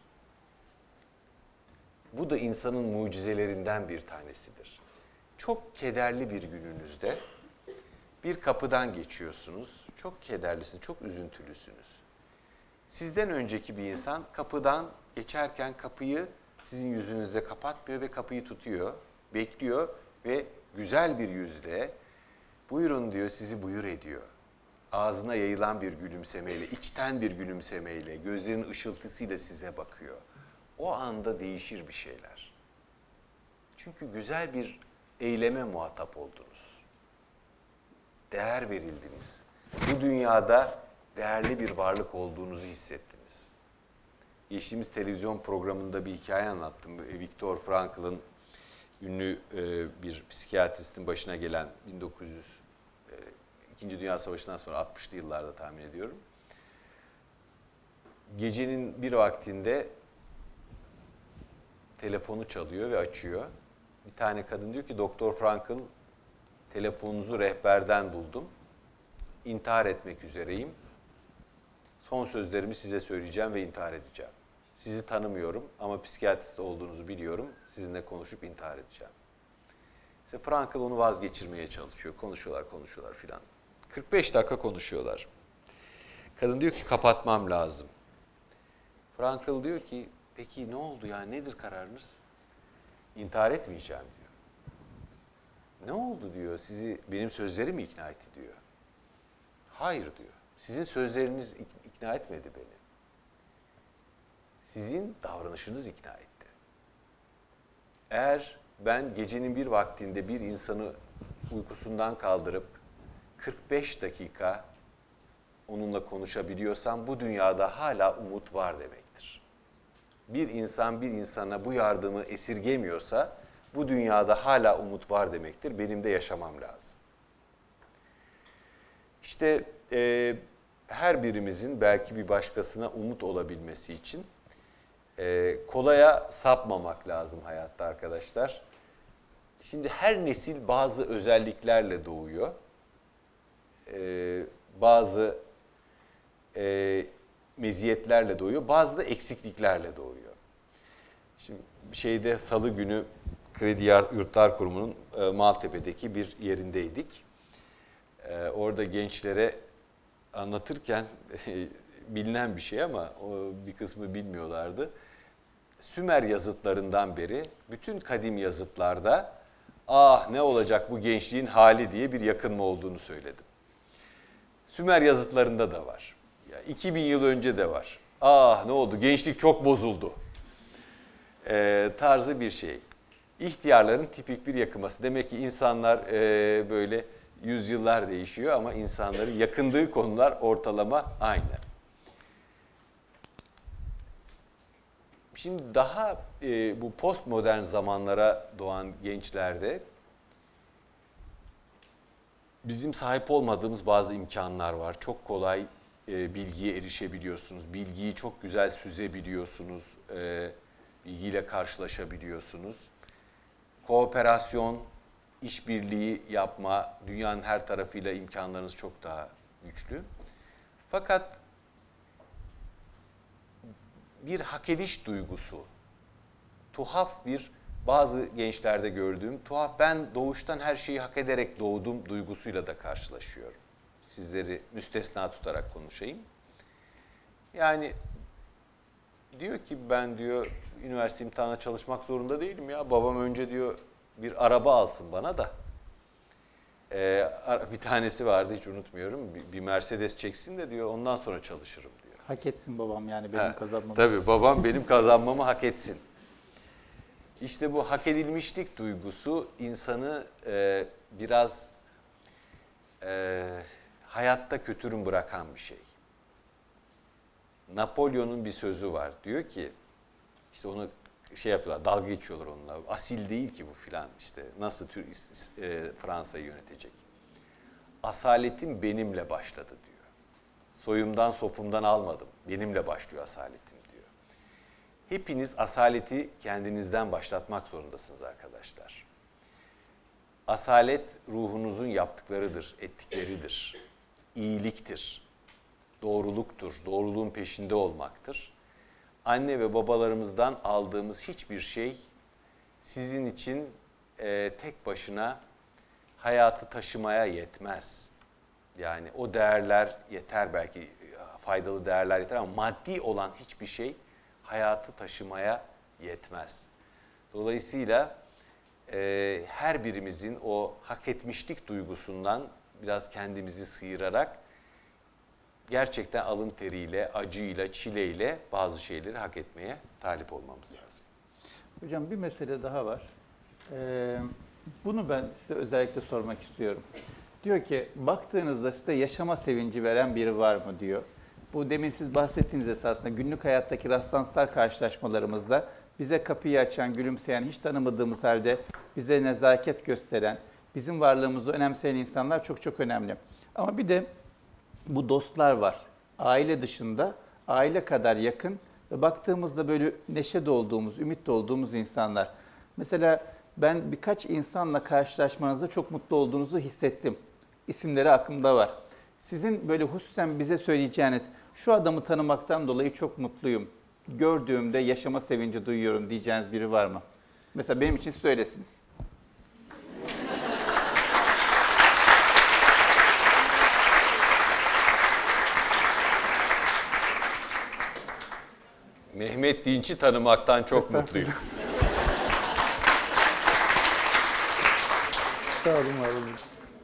Bu da insanın mucizelerinden bir tanesidir. Çok kederli bir gününüzde bir kapıdan geçiyorsunuz. Çok kederlisiniz, çok üzüntülüsünüz. Sizden önceki bir insan kapıdan geçerken kapıyı sizin yüzünüzde kapatmıyor ve kapıyı tutuyor, bekliyor ve güzel bir yüzle buyurun diyor, sizi buyur ediyor. ağzına yayılan bir gülümsemeyle, içten bir gülümsemeyle, gözlerinin ışıltısıyla size bakıyor. O anda değişir bir şeyler. Çünkü güzel bir eyleme muhatap oldunuz. Değer verildiniz. Bu dünyada değerli bir varlık olduğunuzu hissettiniz. Geçtiğimiz televizyon programında bir hikaye anlattım. Viktor Frankl'ın ünlü bir psikiyatristin başına gelen bin dokuz yüz İkinci Dünya Savaşı'ndan sonra altmışlı yıllarda tahmin ediyorum. Gecenin bir vaktinde telefonu çalıyor ve açıyor. Bir tane kadın diyor ki Doktor Frankl, telefonunuzu rehberden buldum. İntihar etmek üzereyim. Son sözlerimi size söyleyeceğim ve intihar edeceğim. Sizi tanımıyorum ama psikiyatrist olduğunuzu biliyorum. Sizinle konuşup intihar edeceğim. İşte Frankl onu vazgeçirmeye çalışıyor. Konuşuyorlar, konuşuyorlar filan. kırk beş dakika konuşuyorlar. Kadın diyor ki kapatmam lazım. Frankl diyor ki peki ne oldu ya, nedir kararınız? İntihar etmeyeceğim diyor. Ne oldu diyor, sizi benim sözlerim mi ikna etti diyor. Hayır diyor, sizin sözleriniz ikna etmedi beni. Sizin davranışınız ikna etti. Eğer ben gecenin bir vaktinde bir insanı uykusundan kaldırıp kırk beş dakika onunla konuşabiliyorsam bu dünyada hala umut var demektir. Bir insan bir insana bu yardımı esirgemiyorsa bu dünyada hala umut var demektir. Benim de yaşamam lazım. İşte e, her birimizin belki bir başkasına umut olabilmesi için e, kolaya sapmamak lazım hayatta arkadaşlar. Şimdi her nesil bazı özelliklerle doğuyor. E, bazı e, meziyetlerle doğuyor, bazı da eksikliklerle doğuyor. Şimdi şeyde salı günü Kredi Yurtlar Kurumu'nun e, Maltepe'deki bir yerindeydik. E, orada gençlere anlatırken e, bilinen bir şey ama o bir kısmı bilmiyorlardı. Sümer yazıtlarından beri bütün kadim yazıtlarda ah ne olacak bu gençliğin hali diye bir yakınma olduğunu söyledim. Sümer yazıtlarında da var. Ya iki bin yıl önce de var. Ah ne oldu gençlik çok bozuldu. Ee, tarzı bir şey. İhtiyarların tipik bir yakınması. Demek ki insanlar e, böyle yüzyıllar değişiyor ama insanların yakındığı konular ortalama aynı. Şimdi daha e, bu postmodern zamanlara doğan gençlerde bizim sahip olmadığımız bazı imkanlar var. Çok kolay e, bilgiye erişebiliyorsunuz. Bilgiyi çok güzel süzebiliyorsunuz. E, bilgiyle karşılaşabiliyorsunuz. Kooperasyon, işbirliği yapma, dünyanın her tarafıyla imkanlarınız çok daha güçlü. Fakat bir hak ediş duygusu, tuhaf bir, bazı gençlerde gördüğüm tuhaf, ben doğuştan her şeyi hak ederek doğdum duygusuyla da karşılaşıyorum. Sizleri müstesna tutarak konuşayım. Yani diyor ki ben diyor üniversite imtihanına çalışmak zorunda değilim ya. Babam önce diyor bir araba alsın bana da. Ee, bir tanesi vardı hiç unutmuyorum. Bir Mercedes çeksin de diyor ondan sonra çalışırım diyor. Hak etsin babam yani benim Ha, kazanmamı. Tabii babam benim kazanmamı hak etsin. İşte bu hak edilmişlik duygusu insanı e, biraz e, hayatta kötürüm bırakan bir şey. Napolyon'un bir sözü var. Diyor ki işte onu şey yapıyorlar, dalga geçiyorlar onunla. Asil değil ki bu filan işte nasıl tür e, Fransa'yı yönetecek. Asaletim benimle başladı diyor. Soyumdan sopumdan almadım. Benimle başlıyor asaletim diyor. Hepiniz asaleti kendinizden başlatmak zorundasınız arkadaşlar. Asalet ruhunuzun yaptıklarıdır, ettikleridir. İyiliktir, doğruluktur, doğruluğun peşinde olmaktır. Anne ve babalarımızdan aldığımız hiçbir şey sizin için e, tek başına hayatı taşımaya yetmez. Yani o değerler yeter, belki faydalı değerler yeter ama maddi olan hiçbir şey hayatı taşımaya yetmez. Dolayısıyla e, her birimizin o hak etmişlik duygusundan biraz kendimizi sıyırarak gerçekten alın teriyle, acıyla, çileyle bazı şeyleri hak etmeye talip olmamız lazım. Hocam bir mesele daha var. Ee, bunu ben size özellikle sormak istiyorum. Diyor ki baktığınızda size yaşama sevinci veren biri var mı diyor. Bu demin siz bahsettiğiniz esasında günlük hayattaki rastlantılar karşılaşmalarımızda bize kapıyı açan, gülümseyen, hiç tanımadığımız halde bize nezaket gösteren, bizim varlığımızı önemseyen insanlar çok çok önemli. Ama bir de bu dostlar var. Aile dışında, aile kadar yakın ve baktığımızda böyle neşe dolduğumuz, ümit dolduğumuz insanlar. Mesela ben birkaç insanla karşılaşmanızda çok mutlu olduğunuzu hissettim. İsimleri aklımda var. Sizin böyle hususen bize söyleyeceğiniz, şu adamı tanımaktan dolayı çok mutluyum, gördüğümde yaşama sevinci duyuyorum diyeceğiniz biri var mı? Mesela benim için söylesiniz. Mehmet Dinç'i tanımaktan çok mutluyum. Sağ olun, var olun.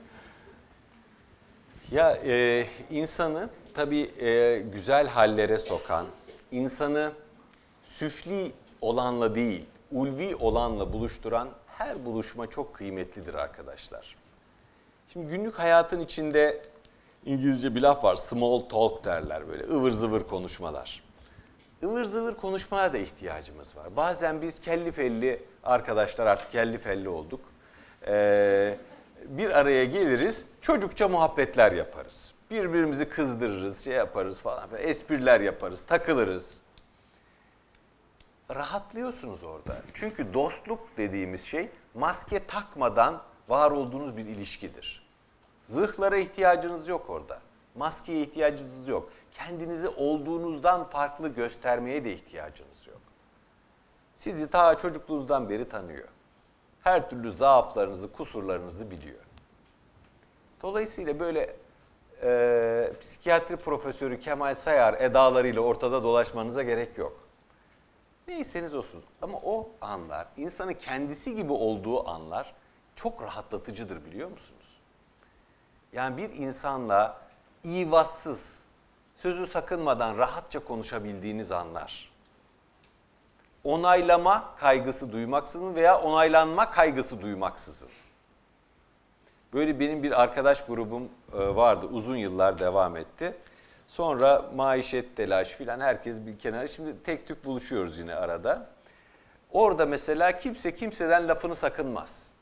Ya e, insanı tabii e, güzel hallere sokan, insanı süfli olanla değil, ulvi olanla buluşturan her buluşma çok kıymetlidir arkadaşlar. Şimdi günlük hayatın içinde İngilizce bir laf var, small talk derler, böyle ıvır zıvır konuşmalar. Ivır zıvır konuşmaya da ihtiyacımız var. Bazen biz kelli felli arkadaşlar, artık kelli felli olduk. Ee, bir araya geliriz, çocukça muhabbetler yaparız. Birbirimizi kızdırırız, şey yaparız falan, espriler yaparız, takılırız. Rahatlıyorsunuz orada. Çünkü dostluk dediğimiz şey maske takmadan var olduğunuz bir ilişkidir. Zırhlara ihtiyacınız yok orada. Maskeye ihtiyacınız yok. Kendinizi olduğunuzdan farklı göstermeye de ihtiyacınız yok. Sizi ta çocukluğunuzdan beri tanıyor. Her türlü zaaflarınızı, kusurlarınızı biliyor. Dolayısıyla böyle e, psikiyatri profesörü Kemal Sayar edalarıyla ortada dolaşmanıza gerek yok. Neyseniz olsun. Ama o anlar, insanın kendisi gibi olduğu anlar çok rahatlatıcıdır, biliyor musunuz? Yani bir insanla ivazsız, sözü sakınmadan rahatça konuşabildiğiniz anlar. Onaylama kaygısı duymaksızın veya onaylanma kaygısı duymaksızın. Böyle benim bir arkadaş grubum vardı, uzun yıllar devam etti. Sonra maişet telaşı filan, herkes bir kenara, şimdi tek tük buluşuyoruz yine arada. Orada mesela kimse kimseden lafını sakınmaz.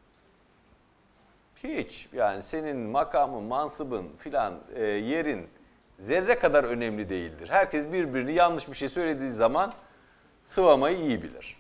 Hiç, yani senin makamın, mansıbın filan, e, yerin zerre kadar önemli değildir. Herkes birbirini yanlış bir şey söylediği zaman sıvamayı iyi bilir.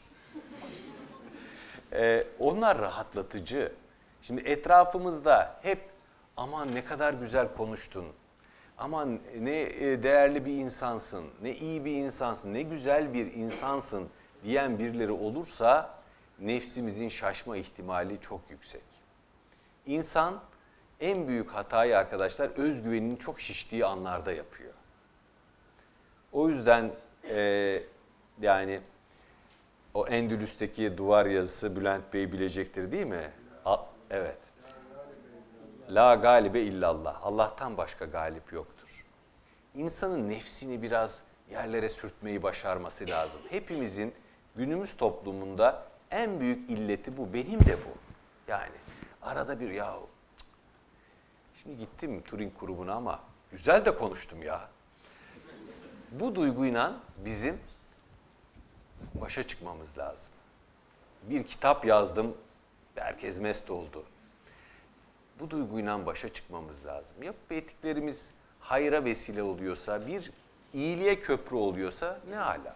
E, onlar rahatlatıcı. Şimdi etrafımızda hep aman ne kadar güzel konuştun, aman ne değerli bir insansın, ne iyi bir insansın, ne güzel bir insansın diyen birileri olursa nefsimizin şaşma ihtimali çok yüksek. İnsan en büyük hatayı arkadaşlar özgüveninin çok şiştiği anlarda yapıyor. O yüzden e, yani o Endülüs'teki duvar yazısı Bülent Bey bilecektir değil mi? A, evet. La galibe illallah. Allah'tan başka galip yoktur. İnsanın nefsini biraz yerlere sürtmeyi başarması lazım. Hepimizin günümüz toplumunda en büyük illeti bu. Benim de bu. Yani arada bir ya şimdi gittim Turing grubuna ama güzel de konuştum ya. Bu duyguyla bizim başa çıkmamız lazım. Bir kitap yazdım, herkes mest oldu. Bu duyguyla başa çıkmamız lazım. Ya ettiklerimiz hayra vesile oluyorsa, bir iyiliğe köprü oluyorsa ne âlâ.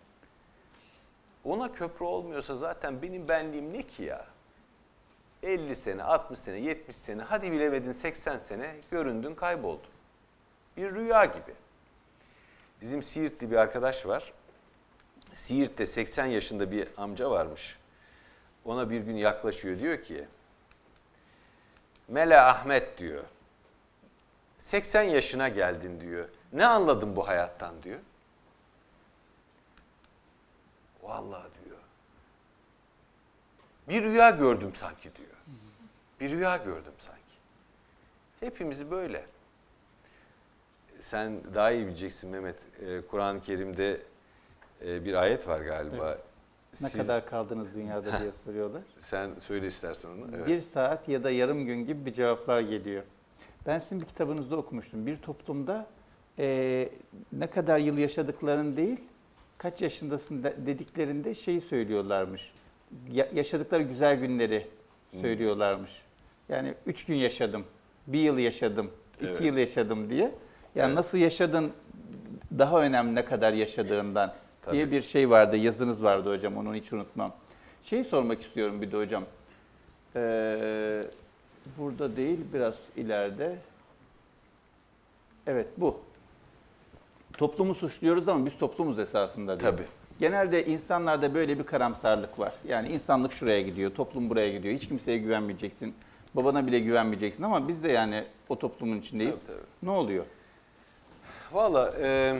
Ona köprü olmuyorsa zaten benim benliğim ne ki ya? elli sene, altmış sene, yetmiş sene, hadi bilemedin seksen sene göründün, kayboldun. Bir rüya gibi. Bizim Siirt'li bir arkadaş var. Siirt'te seksen yaşında bir amca varmış. Ona bir gün yaklaşıyor, diyor ki, Mele Ahmet diyor, seksen yaşına geldin diyor. Ne anladın bu hayattan diyor. Vallahi diyor, bir rüya gördüm sanki diyor. Bir rüya gördüm sanki. Hepimiz böyle. sen daha iyi bileceksin Mehmet. Ee, Kur'an-ı Kerim'de e, bir ayet var galiba. Evet. Ne Siz, kadar kaldınız dünyada diye soruyorlar. Sen söyle istersen onu. Evet. Bir saat ya da yarım gün gibi bir cevaplar geliyor. Ben sizin bir kitabınızda okumuştum. Bir toplumda e, ne kadar yıl yaşadıklarını değil, kaç yaşındasın de- dediklerinde şeyi söylüyorlarmış. Ya- yaşadıkları güzel günleri söylüyorlarmış. Yani üç gün yaşadım, bir yıl yaşadım, iki Evet. yıl yaşadım diye. Yani Evet. nasıl yaşadın daha önemli ne kadar yaşadığından diye Tabii. bir şey vardı, yazınız vardı hocam, onu hiç unutmam. Şeyi sormak istiyorum bir de hocam. Ee, burada değil, biraz ileride. Evet, bu. Toplumu suçluyoruz ama biz toplumuz esasında diyor. Tabii. Genelde insanlarda böyle bir karamsarlık var. Yani insanlık şuraya gidiyor, toplum buraya gidiyor. Hiç kimseye güvenmeyeceksin. Babana bile güvenmeyeceksin ama biz de yani o toplumun içindeyiz. Tabii, tabii. Ne oluyor? Valla e,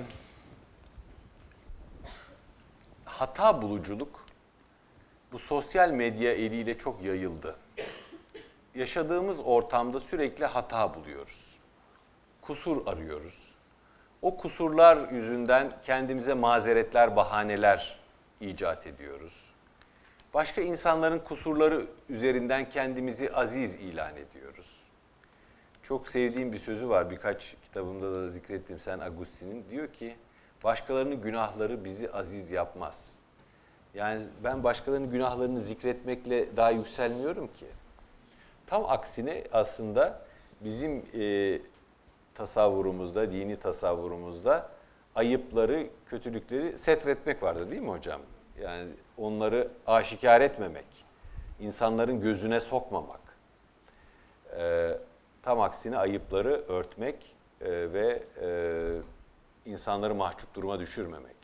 hata buluculuk bu sosyal medya eliyle çok yayıldı. Yaşadığımız ortamda sürekli hata buluyoruz. Kusur arıyoruz. O kusurlar yüzünden kendimize mazeretler, bahaneler icat ediyoruz. Başka insanların kusurları üzerinden kendimizi aziz ilan ediyoruz. Çok sevdiğim bir sözü var, birkaç kitabımda da zikrettim, Sen Agustin'in. Diyor ki, başkalarının günahları bizi aziz yapmaz. Yani ben başkalarının günahlarını zikretmekle daha yükselmiyorum ki. Tam aksine aslında bizim e, tasavvurumuzda, dini tasavvurumuzda ayıpları, kötülükleri setretmek vardır değil mi hocam? Yani onları aşikar etmemek, insanların gözüne sokmamak. Ee, tam aksine ayıpları örtmek e, ve e, insanları mahcup duruma düşürmemek.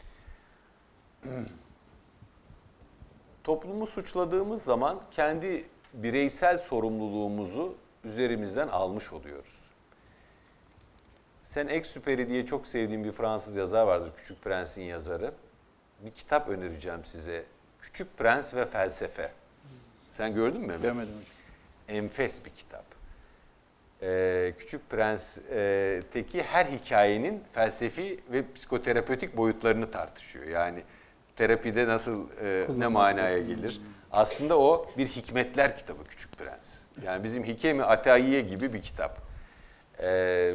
Toplumu suçladığımız zaman kendi bireysel sorumluluğumuzu üzerimizden almış oluyoruz. Saint-Exupéry diye çok sevdiğim bir Fransız yazar vardır, Küçük Prens'in yazarı. Bir kitap önereceğim size. Küçük Prens ve Felsefe. Sen gördün mü Mehmet? Görmedim hocam. Enfes bir kitap. Ee, Küçük Prens'teki her hikayenin felsefi ve psikoterapötik boyutlarını tartışıyor. Yani terapide nasıl, e, ne manaya gelir? Aslında o bir hikmetler kitabı Küçük Prens. Yani bizim Hikemi Atayiye gibi bir kitap. Ee,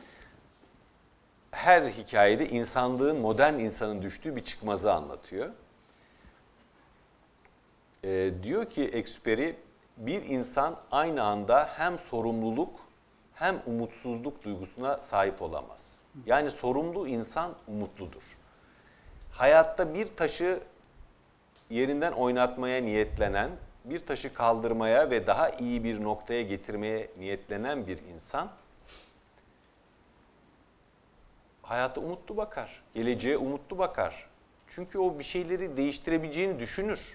her hikayede insanlığın, modern insanın düştüğü bir çıkmazı anlatıyor. Ee, diyor ki Exupéry, bir insan aynı anda hem sorumluluk hem umutsuzluk duygusuna sahip olamaz. Yani sorumlu insan umutludur. Hayatta bir taşı yerinden oynatmaya niyetlenen, bir taşı kaldırmaya ve daha iyi bir noktaya getirmeye niyetlenen bir insan hayata umutlu bakar, geleceğe umutlu bakar. Çünkü o bir şeyleri değiştirebileceğini düşünür.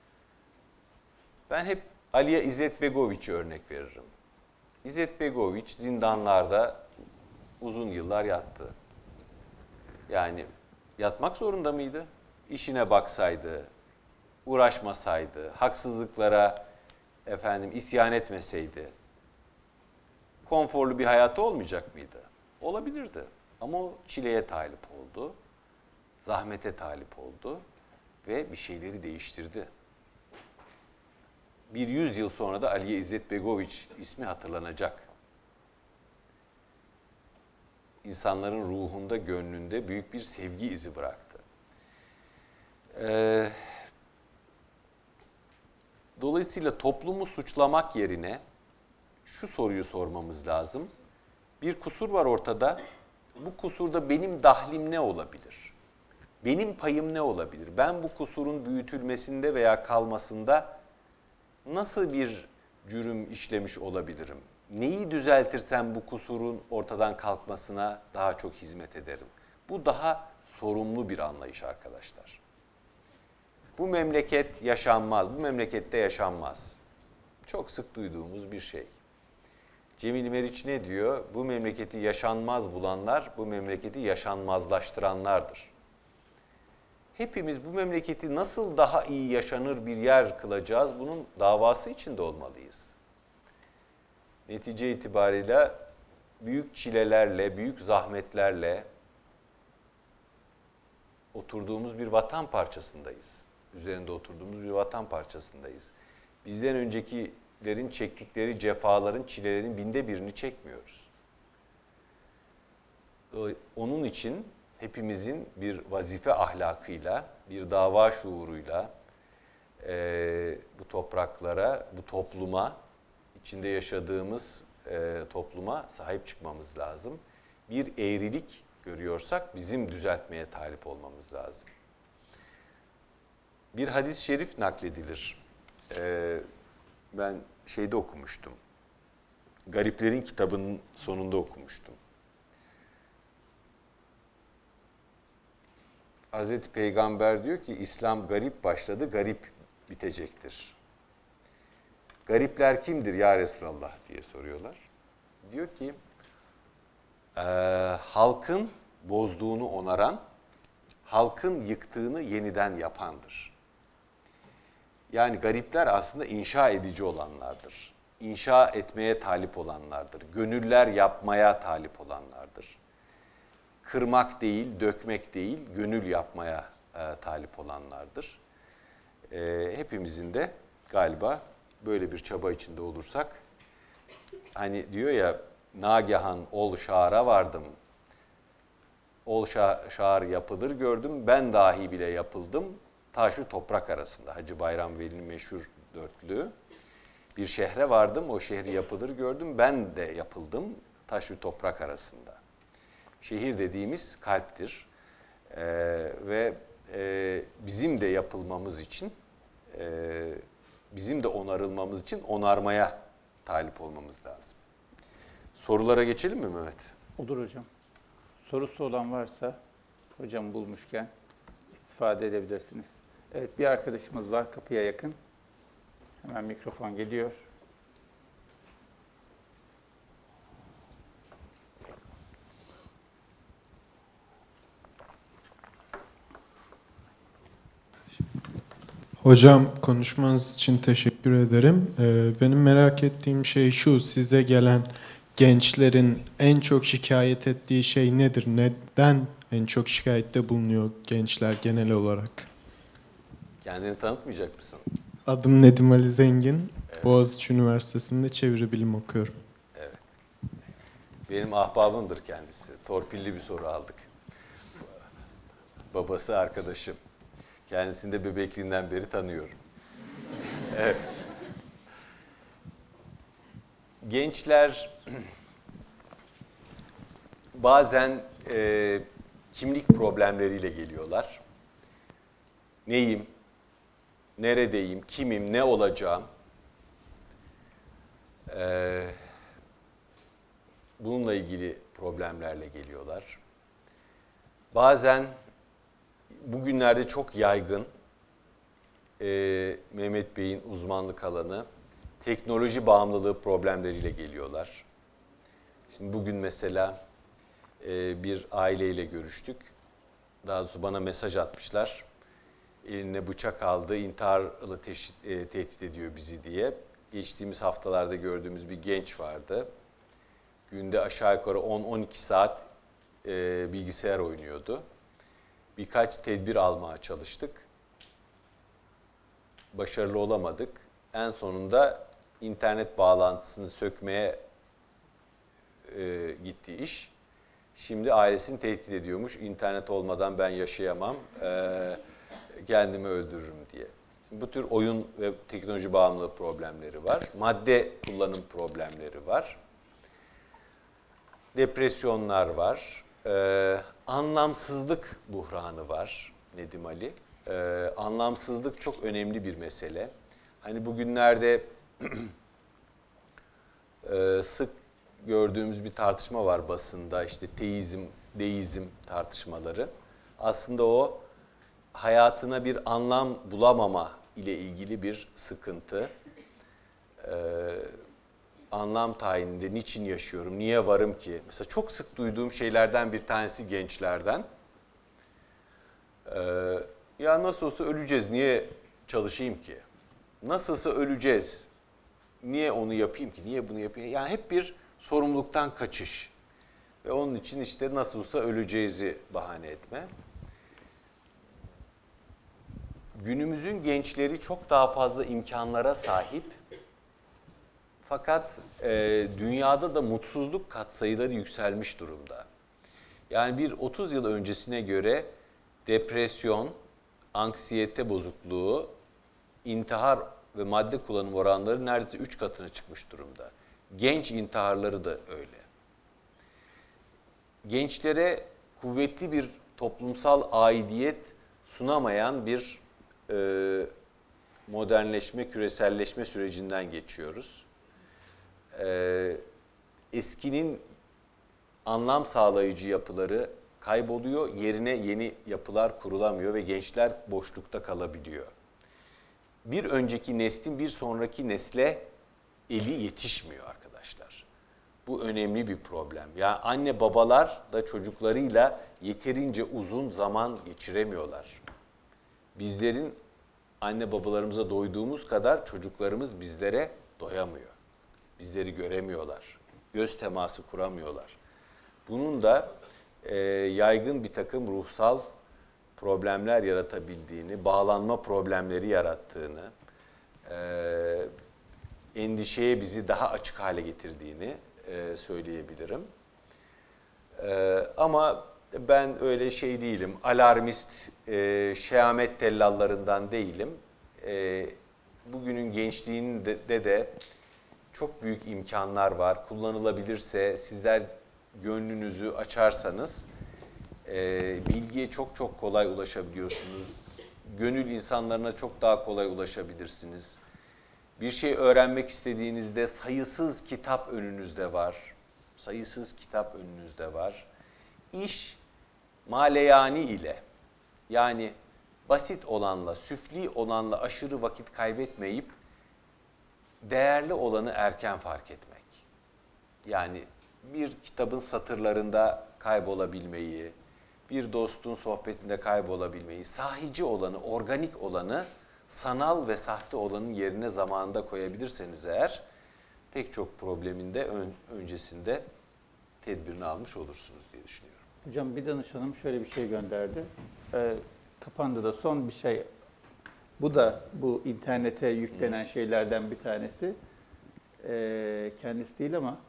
Ben hep Alija İzetbegoviç'e örnek veririm. İzetbegoviç zindanlarda uzun yıllar yattı. Yani yatmak zorunda mıydı? İşine baksaydı, uğraşmasaydı, haksızlıklara efendim isyan etmeseydi konforlu bir hayatı olmayacak mıydı? Olabilirdi. Ama o çileye talip oldu, zahmete talip oldu ve bir şeyleri değiştirdi. Bir yüzyıl sonra da Alija İzetbegoviç ismi hatırlanacak. İnsanların ruhunda, gönlünde büyük bir sevgi izi bıraktı. Ee, dolayısıyla toplumu suçlamak yerine şu soruyu sormamız lazım. Bir kusur var ortada. Bu kusurda benim dahlim ne olabilir? Benim payım ne olabilir? Ben bu kusurun büyütülmesinde veya kalmasında nasıl bir cürüm işlemiş olabilirim? Neyi düzeltirsem bu kusurun ortadan kalkmasına daha çok hizmet ederim? Bu daha sorumlu bir anlayış arkadaşlar. Bu memleket yaşanmaz, bu memlekette yaşanmaz. Çok sık duyduğumuz bir şey. Cemil Meriç ne diyor? Bu memleketi yaşanmaz bulanlar, bu memleketi yaşanmazlaştıranlardır. Hepimiz bu memleketi nasıl daha iyi yaşanır bir yer kılacağız, bunun davası içinde olmalıyız. Netice itibariyle büyük çilelerle, büyük zahmetlerle oturduğumuz bir vatan parçasındayız. Üzerinde oturduğumuz bir vatan parçasındayız. Bizden öncekilerin çektikleri cefaların, çilelerin binde birini çekmiyoruz. Onun için hepimizin bir vazife ahlakıyla, bir dava şuuruyla e, bu topraklara, bu topluma, içinde yaşadığımız e, topluma sahip çıkmamız lazım. Bir eğrilik görüyorsak bizim düzeltmeye talip olmamız lazım. Bir hadis-i şerif nakledilir. Ee, ben şeyde okumuştum. Gariplerin kitabının sonunda okumuştum. Hazreti Peygamber diyor ki İslam garip başladı, garip bitecektir. Garipler kimdir ya Resulallah diye soruyorlar. Diyor ki e, halkın bozduğunu onaran, halkın yıktığını yeniden yapandır. Yani garipler aslında inşa edici olanlardır. İnşa etmeye talip olanlardır. Gönüller yapmaya talip olanlardır. Kırmak değil, dökmek değil, gönül yapmaya e, talip olanlardır. E, hepimizin de galiba böyle bir çaba içinde olursak, hani diyor ya, nagahan ol şaara vardım, ol şaar yapılır gördüm, ben dahi bile yapıldım, taşu toprak arasında. Hacı Bayram Veli'nin meşhur dörtlüğü. Bir şehre vardım, o şehri yapılır gördüm, ben de yapıldım, taşu toprak arasında. Şehir dediğimiz kalptir ee, ve e, bizim de yapılmamız için, e, bizim de onarılmamız için onarmaya talip olmamız lazım. Sorulara geçelim mi Mehmet? Olur hocam. Sorusu olan varsa hocam bulmuşken istifade edebilirsiniz. Evet, bir arkadaşımız var kapıya yakın. Hemen mikrofon geliyor. Hocam konuşmanız için teşekkür ederim. Ee, benim merak ettiğim şey şu, size gelen gençlerin en çok şikayet ettiği şey nedir? Neden en çok şikayette bulunuyor gençler genel olarak? Kendini tanıtmayacak mısın? Adım Nedim Ali Zengin. Evet. Boğaziçi Üniversitesi'nde çeviri bilim okuyorum. Evet. Benim ahbabımdır kendisi. Torpilli bir soru aldık. Babası arkadaşım. Kendisini de bebekliğinden beri tanıyorum. Evet. Gençler bazen e, kimlik problemleriyle geliyorlar. Neyim? Neredeyim? Kimim? Ne olacağım? Ee, bununla ilgili problemlerle geliyorlar. Bazen bugünlerde çok yaygın e, Mehmet Bey'in uzmanlık alanı teknoloji bağımlılığı problemleriyle geliyorlar. Şimdi bugün mesela e, bir aileyle görüştük. Daha doğrusu bana mesaj atmışlar. Eline bıçak aldı, intiharla teşhit, e, tehdit ediyor bizi diye. Geçtiğimiz haftalarda gördüğümüz bir genç vardı. Günde aşağı yukarı on on iki saat e, bilgisayar oynuyordu. Birkaç tedbir almaya çalıştık. Başarılı olamadık. En sonunda internet bağlantısını sökmeye e, gitti iş. Şimdi ailesini tehdit ediyormuş. İnternet olmadan ben yaşayamam, e, kendimi öldürürüm diye. Şimdi bu tür oyun ve teknoloji bağımlılığı problemleri var. Madde kullanım problemleri var. Depresyonlar var. Ee, anlamsızlık buhranı var Nedim Ali. Ee, anlamsızlık çok önemli bir mesele. Hani bugünlerde e, sık gördüğümüz bir tartışma var basında, işte teizm, deizm tartışmaları. Aslında o hayatına bir anlam bulamama ile ilgili bir sıkıntı. Ee, anlam tayininde niçin yaşıyorum, niye varım ki? Mesela çok sık duyduğum şeylerden bir tanesi gençlerden. Ee, ya nasıl olsa öleceğiz, niye çalışayım ki? Nasılsa öleceğiz, niye onu yapayım ki, niye bunu yapayım? Yani hep bir sorumluluktan kaçış ve onun için işte nasılsa öleceğizi bahane etme. Günümüzün gençleri çok daha fazla imkanlara sahip. Fakat e, dünyada da mutsuzluk katsayıları yükselmiş durumda. Yani bir otuz yıl öncesine göre depresyon, anksiyete bozukluğu, intihar ve madde kullanım oranları neredeyse üç katına çıkmış durumda. Genç intiharları da öyle. Gençlere kuvvetli bir toplumsal aidiyet sunamayan bir e, modernleşme, küreselleşme sürecinden geçiyoruz. E, eskinin anlam sağlayıcı yapıları kayboluyor, yerine yeni yapılar kurulamıyor ve gençler boşlukta kalabiliyor. Bir önceki neslin bir sonraki nesle eli yetişmiyor arkadaşlar. Bu önemli bir problem. Yani anne babalar da çocuklarıyla yeterince uzun zaman geçiremiyorlar. Bizlerin anne babalarımıza doyduğumuz kadar çocuklarımız bizlere doyamıyor. Bizleri göremiyorlar. Göz teması kuramıyorlar. Bunun da e, yaygın bir takım ruhsal problemler yaratabildiğini, bağlanma problemleri yarattığını, e, endişeye bizi daha açık hale getirdiğini e, söyleyebilirim. E, ama ben öyle şey değilim, alarmist, e, şehamet tellallarından değilim. E, bugünün gençliğinde de, de çok büyük imkanlar var. Kullanılabilirse, sizler gönlünüzü açarsanız e, bilgiye çok çok kolay ulaşabiliyorsunuz. Gönül insanlarına çok daha kolay ulaşabilirsiniz. Bir şey öğrenmek istediğinizde sayısız kitap önünüzde var. Sayısız kitap önünüzde var. İş maleyani ile, yani basit olanla, süfli olanla aşırı vakit kaybetmeyip değerli olanı erken fark etmek. Yani bir kitabın satırlarında kaybolabilmeyi, bir dostun sohbetinde kaybolabilmeyi, sahici olanı, organik olanı, sanal ve sahte olanın yerine zamanında koyabilirseniz eğer, pek çok problemin de ön, öncesinde tedbirini almış olursunuz diye düşünüyorum. Hocam bir danışanım şöyle bir şey gönderdi. Ee, kapandı da son bir şey. Bu da bu internete yüklenen şeylerden bir tanesi. Ee, kendisi değil ama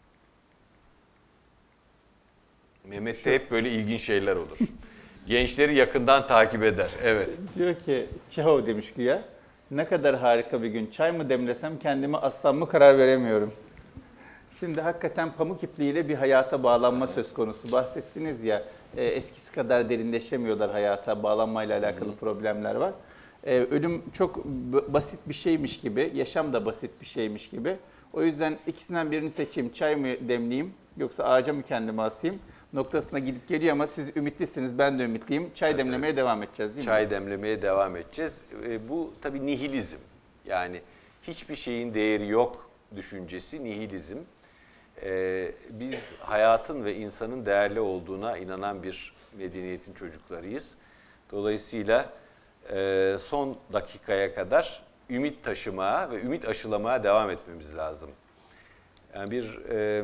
Mehmet'te hep böyle ilginç şeyler olur. Gençleri yakından takip eder. Evet. diyor ki, Çao demiş güya. Ne kadar harika bir gün. Çay mı demlesem, kendimi assam mı karar veremiyorum. Şimdi hakikaten pamuk ipliğiyle bir hayata bağlanma söz konusu. Bahsettiniz ya, e, eskisi kadar derinleşemiyorlar hayata, bağlanmayla alakalı problemler var. E, ölüm çok basit bir şeymiş gibi, yaşam da basit bir şeymiş gibi. O yüzden ikisinden birini seçeyim, çay mı demleyeyim yoksa ağaca mı kendimi asayım noktasına gidip geliyor ama siz ümitlisiniz, ben de ümitliyim. Çay Evet, demlemeye evet. devam edeceğiz değil mi? Çay demlemeye devam edeceğiz. E, bu tabii nihilizm. Yani hiçbir şeyin değeri yok düşüncesi nihilizm. E, biz hayatın ve insanın değerli olduğuna inanan bir medeniyetin çocuklarıyız. Dolayısıyla e, son dakikaya kadar ümit taşımaya ve ümit aşılamaya devam etmemiz lazım. Yani bir e,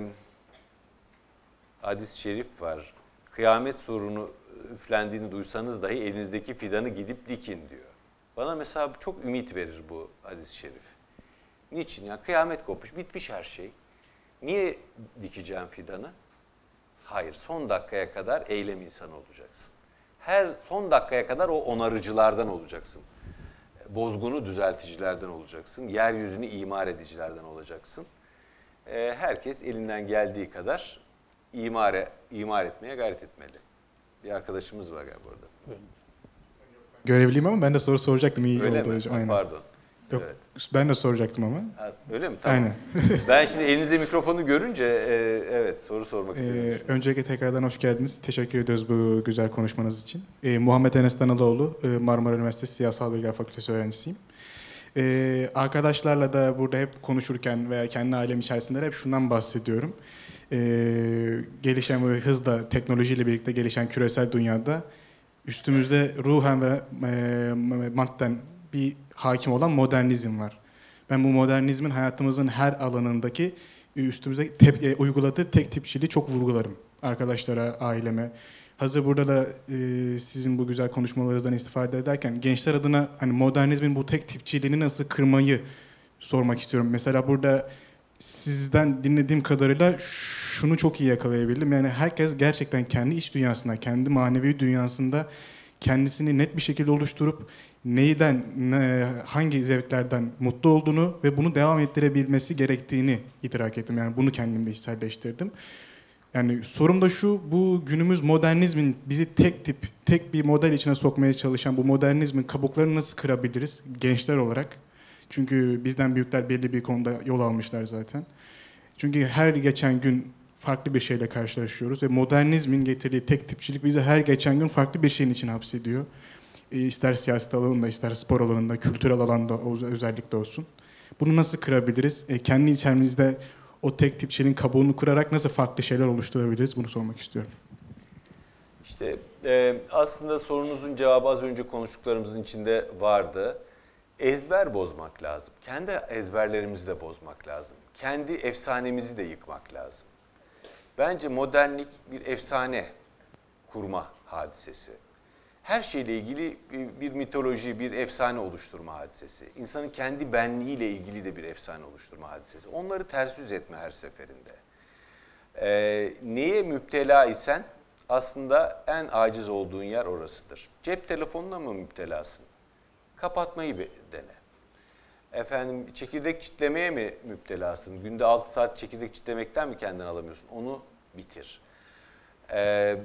hadis-i şerif var. Kıyamet surunu üflendiğini duysanız dahi elinizdeki fidanı gidip dikin diyor. Bana mesela çok ümit verir bu hadis-i şerif. Niçin? Yani kıyamet kopmuş, bitmiş her şey. Niye dikeceğim fidanı? Hayır, son dakikaya kadar eylem insanı olacaksın. Her son dakikaya kadar o onarıcılardan olacaksın. Bozgunu düzelticilerden olacaksın. Yeryüzünü imar edicilerden olacaksın. Herkes elinden geldiği kadar imare, imar etmeye gayret etmeli. Bir arkadaşımız var galiba orada. Buyurun. Görevliyim ama ben de soru soracaktım. İyi Öyle oldu mi? hocam. Aynen. Pardon. Yok, Evet. ben de soracaktım ama. Ha, öyle mi? Tamam. Aynen. Ben şimdi elinizde mikrofonu görünce e, evet soru sormak Ee, istedim. öncelikle tekrardan hoş geldiniz. Teşekkür ediyoruz bu güzel konuşmanız için. Ee, Muhammed Enes Danaloğlu, e, Marmara Üniversitesi Siyasal Bilgiler Fakültesi öğrencisiyim. Ee, arkadaşlarla da burada hep konuşurken veya kendi ailem içerisinde hep şundan bahsediyorum. Ee, gelişen ve hızla teknolojiyle birlikte gelişen küresel dünyada üstümüzde ruhen ve e, madden bir hakim olan modernizm var. Ben bu modernizmin hayatımızın her alanındaki üstümüze tep- e, uyguladığı tek tipçiliği çok vurgularım arkadaşlara, aileme. Hazır burada da e, sizin bu güzel konuşmalarınızdan istifade ederken gençler adına hani modernizmin bu tek tipçiliğini nasıl kırmayı sormak istiyorum. Mesela burada sizden dinlediğim kadarıyla şunu çok iyi yakalayabildim. Yani herkes gerçekten kendi iç dünyasında, kendi manevi dünyasında kendisini net bir şekilde oluşturup neyden, ne, hangi zevklerden mutlu olduğunu ve bunu devam ettirebilmesi gerektiğini idrak ettim. Yani bunu kendimde içselleştirdim. Yani sorum da şu, bu günümüz modernizmin bizi tek tip, tek bir model içine sokmaya çalışan bu modernizmin kabuklarını nasıl kırabiliriz gençler olarak? Çünkü bizden büyükler belli bir konuda yol almışlar zaten. Çünkü her geçen gün farklı bir şeyle karşılaşıyoruz ve modernizmin getirdiği tek tipçilik bizi her geçen gün farklı bir şeyin içine hapsediyor. E, ister siyaset alanında, ister spor alanında, kültürel alanda özellikle olsun. Bunu nasıl kırabiliriz? E, kendi içerimizde o tek tipçiliğin kabuğunu kırarak nasıl farklı şeyler oluşturabiliriz? Bunu sormak istiyorum. İşte e, aslında sorunuzun cevabı az önce konuştuklarımızın içinde vardı. Ezber bozmak lazım. Kendi ezberlerimizi de bozmak lazım. Kendi efsanemizi de yıkmak lazım. Bence modernlik bir efsane kurma hadisesi. Her şeyle ilgili bir mitoloji, bir efsane oluşturma hadisesi. İnsanın kendi benliğiyle ilgili de bir efsane oluşturma hadisesi. Onları ters yüz etme her seferinde. Ee, neye müptela isen aslında en aciz olduğun yer orasıdır. Cep telefonuna mı müptelasın? Kapatmayı dene. Efendim çekirdek çitlemeye mi müptelasın? Günde altı saat çekirdek çitlemekten mi kendini alamıyorsun? Onu bitir. Ee,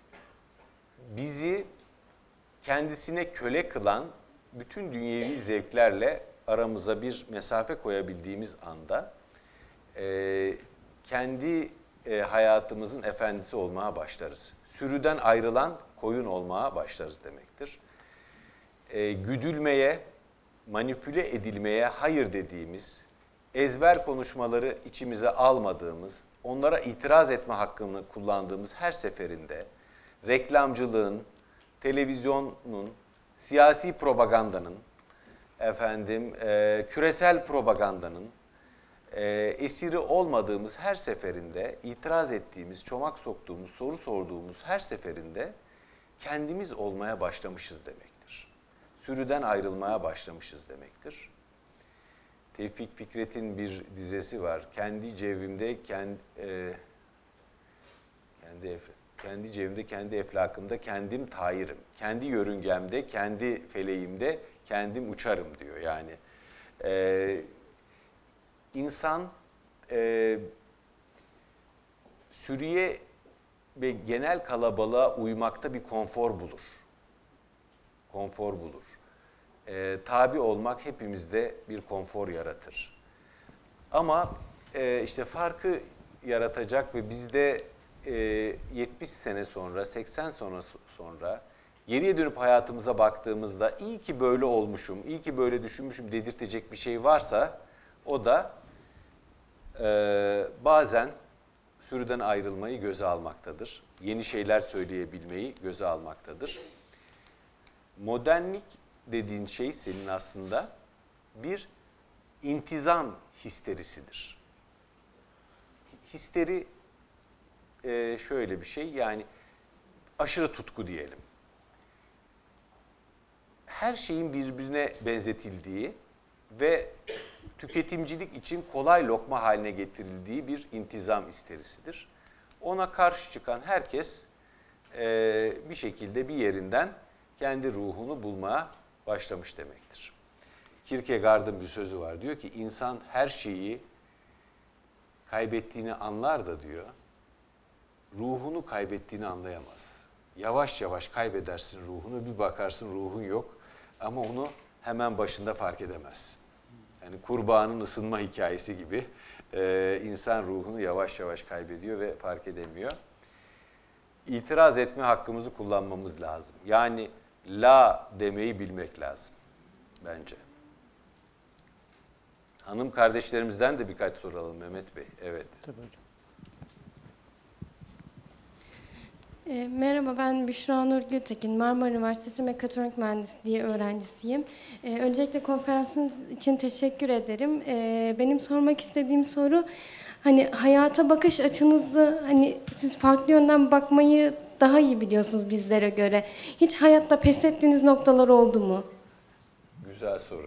bizi kendisine köle kılan bütün dünyevi zevklerle aramıza bir mesafe koyabildiğimiz anda e, kendi e, hayatımızın efendisi olmaya başlarız. Sürüden ayrılan koyun olmaya başlarız demektir. E, güdülmeye, manipüle edilmeye hayır dediğimiz, ezber konuşmaları içimize almadığımız, onlara itiraz etme hakkını kullandığımız her seferinde reklamcılığın, televizyonun, siyasi propagandanın, efendim e, küresel propagandanın e, esiri olmadığımız her seferinde, itiraz ettiğimiz, çomak soktuğumuz, soru sorduğumuz her seferinde kendimiz olmaya başlamışız demektir. Sürüden ayrılmaya başlamışız demektir. Tevfik Fikret'in bir dizesi var. Kendi cevimde, kendi, e, kendi efendim. Kendi cebimde, kendi eflakımda kendim tayirim. Kendi yörüngemde, kendi feleğimde kendim uçarım diyor. Yani e, insan e, sürüye ve genel kalabalığa uymakta bir konfor bulur. Konfor bulur. E, tabi olmak hepimizde bir konfor yaratır. Ama e, işte farkı yaratacak ve bizde yetmiş sene sonra, seksen sene sonra geriye dönüp hayatımıza baktığımızda iyi ki böyle olmuşum, iyi ki böyle düşünmüşüm dedirtecek bir şey varsa o da e, bazen sürüden ayrılmayı göze almaktadır. Yeni şeyler söyleyebilmeyi göze almaktadır. Modernlik dediğin şey senin aslında bir intizam histerisidir. Histeri Ee, şöyle bir şey, yani aşırı tutku diyelim. Her şeyin birbirine benzetildiği ve tüketimcilik için kolay lokma haline getirildiği bir intizam histerisidir. Ona karşı çıkan herkes e, bir şekilde bir yerinden kendi ruhunu bulmaya başlamış demektir. Kierkegaard'ın bir sözü var, diyor ki insan her şeyi kaybettiğini anlar da diyor, ruhunu kaybettiğini anlayamaz. Yavaş yavaş kaybedersin ruhunu, bir bakarsın ruhun yok ama onu hemen başında fark edemezsin. Yani kurbağanın ısınma hikayesi gibi e, insan ruhunu yavaş yavaş kaybediyor ve fark edemiyor. İtiraz etme hakkımızı kullanmamız lazım. Yani la demeyi bilmek lazım bence. Hanım kardeşlerimizden de birkaç soru alalım Mehmet Bey. Evet. Tabii hocam. E, merhaba, ben Büşra Nur Gültekin, Marmara Üniversitesi Mekatronik Mühendisliği öğrencisiyim. E, öncelikle konferansınız için teşekkür ederim. E, benim sormak istediğim soru, Hani hayata bakış açınızı, hani siz farklı yönden bakmayı daha iyi biliyorsunuz bizlere göre. Hiç hayatta pes ettiğiniz noktalar oldu mu? Güzel soru.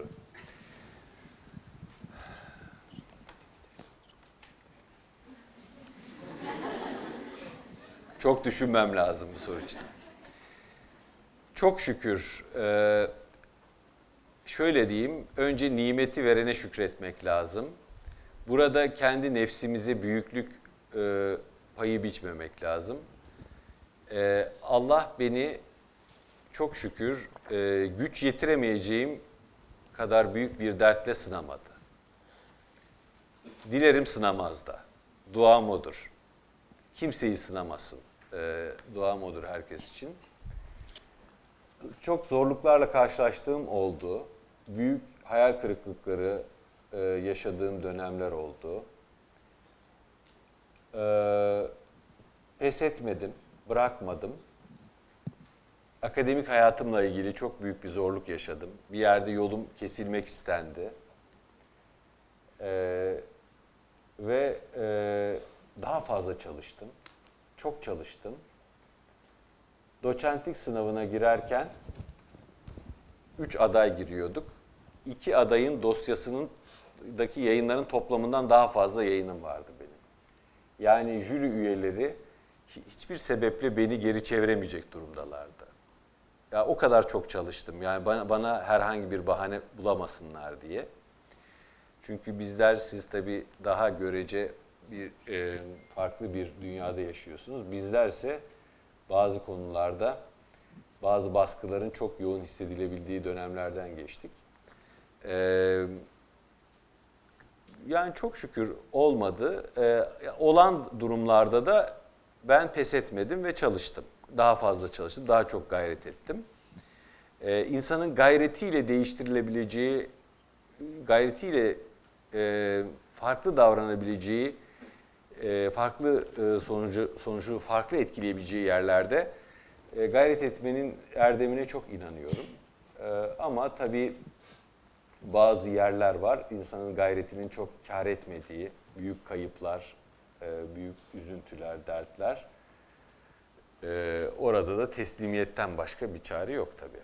Çok düşünmem lazım bu soru için. Çok şükür, e, şöyle diyeyim, önce nimeti verene şükretmek lazım. Burada kendi nefsimize büyüklük e, payı biçmemek lazım. E, Allah beni çok şükür e, güç yetiremeyeceğim kadar büyük bir dertle sınamadı. Dilerim sınamaz da. Duam odur. Kimseyi sınamasın. E, duam odur herkes için. Çok zorluklarla karşılaştığım oldu. Büyük hayal kırıklıkları e, yaşadığım dönemler oldu. E, pes etmedim, bırakmadım. Akademik hayatımla ilgili çok büyük bir zorluk yaşadım. Bir yerde yolum kesilmek istendi. Ee, ve e, daha fazla çalıştım. Çok çalıştım. Doçentlik sınavına girerken üç aday giriyorduk. İki adayın dosyasındaki yayınların toplamından daha fazla yayınım vardı benim. Yani jüri üyeleri hiçbir sebeple beni geri çeviremeyecek durumdalardı. Ya o kadar çok çalıştım. Yani bana, bana herhangi bir bahane bulamasınlar diye. Çünkü bizler, siz tabii daha görece bir e, farklı bir dünyada yaşıyorsunuz. Bizlerse bazı konularda bazı baskıların çok yoğun hissedilebildiği dönemlerden geçtik. Ee, yani çok şükür olmadı. Ee, olan durumlarda da ben pes etmedim ve çalıştım. Daha fazla çalıştım, daha çok gayret ettim. Ee, insanın gayretiyle değiştirilebileceği, gayretiyle e, farklı davranabileceği, e, farklı e, sonucu sonucu farklı etkileyebileceği yerlerde e, gayret etmenin erdemine çok inanıyorum. E, ama tabii bazı yerler var, insanın gayretinin çok kâr etmediği, büyük kayıplar, e, büyük üzüntüler, dertler. E, orada da teslimiyetten başka bir çare yok tabii.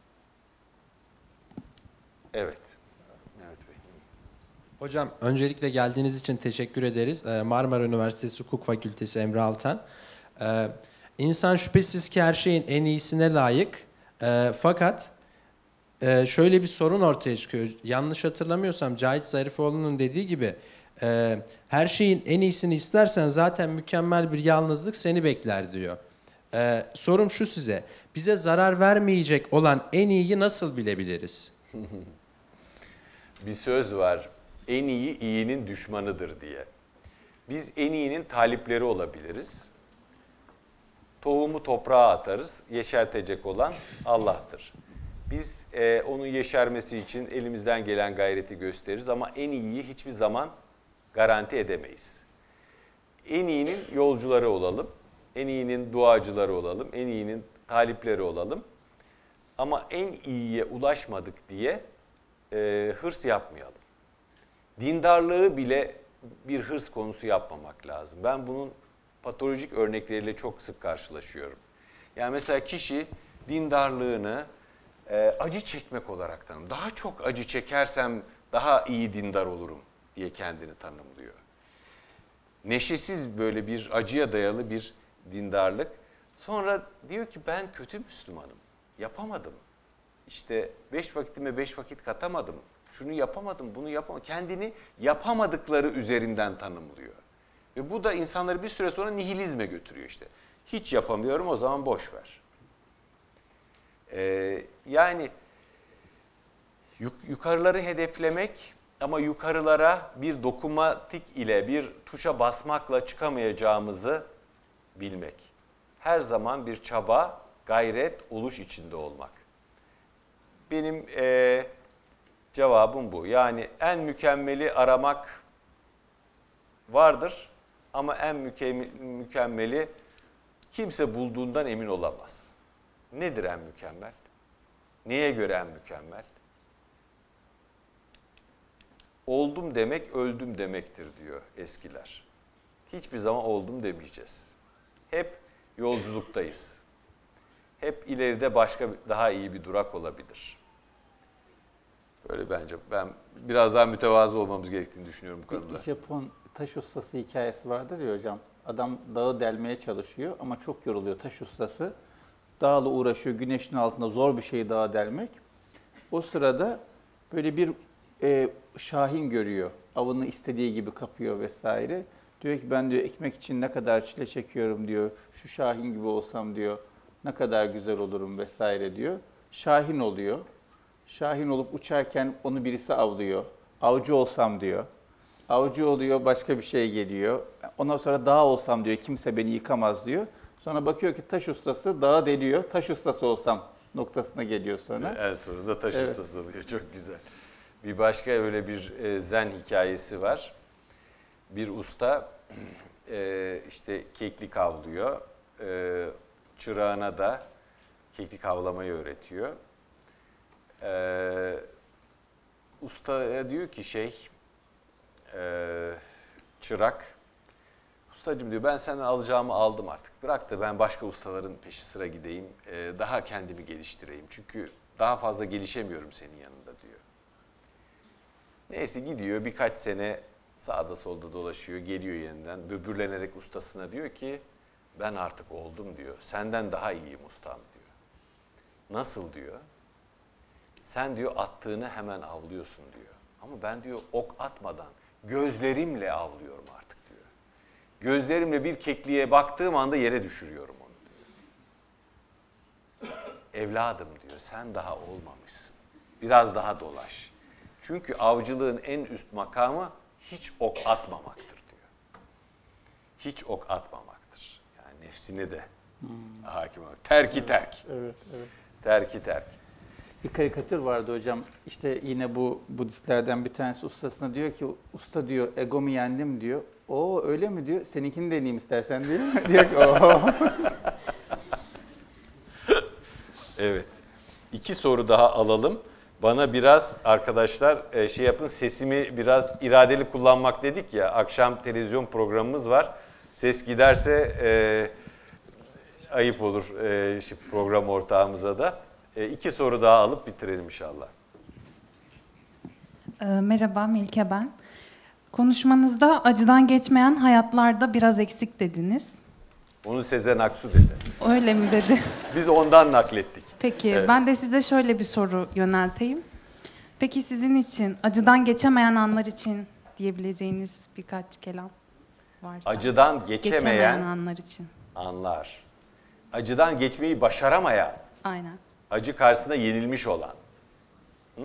Evet. Evet Bey. Hocam öncelikle geldiğiniz için teşekkür ederiz. Marmara Üniversitesi Hukuk Fakültesi Emre Altan. Ee, İnsan şüphesiz ki her şeyin en iyisine layık. Ee, fakat e, şöyle bir sorun ortaya çıkıyor. Yanlış hatırlamıyorsam Cahit Zarifoğlu'nun dediği gibi e, her şeyin en iyisini istersen zaten mükemmel bir yalnızlık seni bekler diyor. Ee, sorum şu size. Bize zarar vermeyecek olan en iyiyi nasıl bilebiliriz? Bir söz var. En iyi iyinin düşmanıdır diye. Biz en iyinin talipleri olabiliriz. Tohumu toprağa atarız. Yeşertecek olan Allah'tır. Biz e, onun yeşermesi için elimizden gelen gayreti gösteririz ama en iyiyi hiçbir zaman garanti edemeyiz. En iyinin yolcuları olalım. En iyinin duacıları olalım. En iyinin talipleri olalım. Ama en iyiye ulaşmadık diye e, hırs yapmayalım. Dindarlığı bile bir hırs konusu yapmamak lazım. Ben bunun patolojik örnekleriyle çok sık karşılaşıyorum. Yani mesela kişi dindarlığını e, acı çekmek olarak tanımlıyor. Daha çok acı çekersem daha iyi dindar olurum diye kendini tanımlıyor. Neşesiz böyle bir acıya dayalı bir dindarlık. Sonra diyor ki ben kötü Müslümanım. Yapamadım. İşte beş vakitime beş vakit katamadım. Şunu yapamadım, bunu yapamadım. Kendini yapamadıkları üzerinden tanımlıyor. Ve bu da insanları bir süre sonra nihilizme götürüyor işte. Hiç yapamıyorum, o zaman boş ver. Ee, yani yukarıları hedeflemek ama yukarılara bir dokunmatik ile, bir tuşa basmakla çıkamayacağımızı bilmek. Her zaman bir çaba, gayret, oluş içinde olmak. Benim e, cevabım bu. Yani en mükemmeli aramak vardır ama en mükemmeli kimse bulduğundan emin olamaz. Nedir en mükemmel? Neye göre en mükemmel? oldum demek öldüm demektir diyor eskiler. Hiçbir zaman oldum demeyeceğiz. Hep yolculuktayız. Hep ileride başka daha iyi bir durak olabilir. Böyle bence ben biraz daha mütevazı olmamız gerektiğini düşünüyorum bu konuda. Bir Japon taş ustası hikayesi vardır ya hocam. Adam dağı delmeye çalışıyor ama çok yoruluyor taş ustası. Dağla uğraşıyor, güneşin altında zor bir şey dağa delmek. O sırada böyle bir e, şahin görüyor. Avını istediği gibi kapıyor vesaire. Diyor ki ben diyor ekmek için ne kadar çile çekiyorum diyor. Şu şahin gibi olsam diyor ne kadar güzel olurum vesaire diyor. Şahin oluyor. Şahin olup uçarken onu birisi avlıyor. Avcı olsam diyor. Avcı oluyor, başka bir şey geliyor. Ondan sonra dağ olsam diyor, kimse beni yıkamaz diyor. Sonra bakıyor ki taş ustası dağı deliyor, taş ustası olsam noktasına geliyor sonra. En sonunda taş Evet. ustası oluyor, çok güzel. Bir başka öyle bir e, zen hikayesi var. Bir usta e, işte keklik avlıyor, e, çırağına da keklik avlamayı öğretiyor. E, ustaya diyor ki şey, e, çırak, ustacığım diyor ben senden alacağımı aldım artık. Bırak da ben başka ustaların peşi sıra gideyim, e, daha kendimi geliştireyim. Çünkü daha fazla gelişemiyorum senin yanında diyor. Neyse gidiyor birkaç sene sağda solda dolaşıyor, geliyor yeniden. Böbürlenerek ustasına diyor ki ben artık oldum diyor. Senden daha iyiyim ustam diyor. Nasıl diyor? Sen diyor attığını hemen avlıyorsun diyor. Ama ben diyor ok atmadan gözlerimle avlıyorum artık diyor. Gözlerimle bir kekliğe baktığım anda yere düşürüyorum onu diyor. Evladım diyor sen daha olmamışsın. Biraz daha dolaş. Çünkü avcılığın en üst makamı hiç ok atmamaktır diyor. Hiç ok atmamaktır. Yani nefsine de hmm. hakim olmak. Terki terk. Evet, evet. Terki terk. Bir karikatür vardı hocam. İşte yine bu Budistlerden bir tanesi ustasına diyor ki usta diyor egomu yendim diyor. O öyle mi diyor? Seninkini deneyeyim istersen değil mi? diyor ki ooo. Evet. İki soru daha alalım. Bana biraz arkadaşlar şey yapın sesimi biraz iradeli kullanmak dedik ya. Akşam televizyon programımız var. Ses giderse e, ayıp olur e, işte program ortağımıza da. E, iki soru daha alıp bitirelim inşallah. E, merhaba Melike ben. Konuşmanızda acıdan geçmeyen hayatlarda biraz eksik dediniz. Onu Sezen Aksu dedi. Öyle mi dedi? Biz ondan naklettik. Peki Evet. Ben de size şöyle bir soru yönelteyim. Peki sizin için acıdan geçemeyen anlar için diyebileceğiniz birkaç kelam varsa. Acıdan geçemeyen, geçemeyen anlar için. anlar. Acıdan geçmeyi başaramayan. Aynen. Acı karşısında yenilmiş olan. Hı?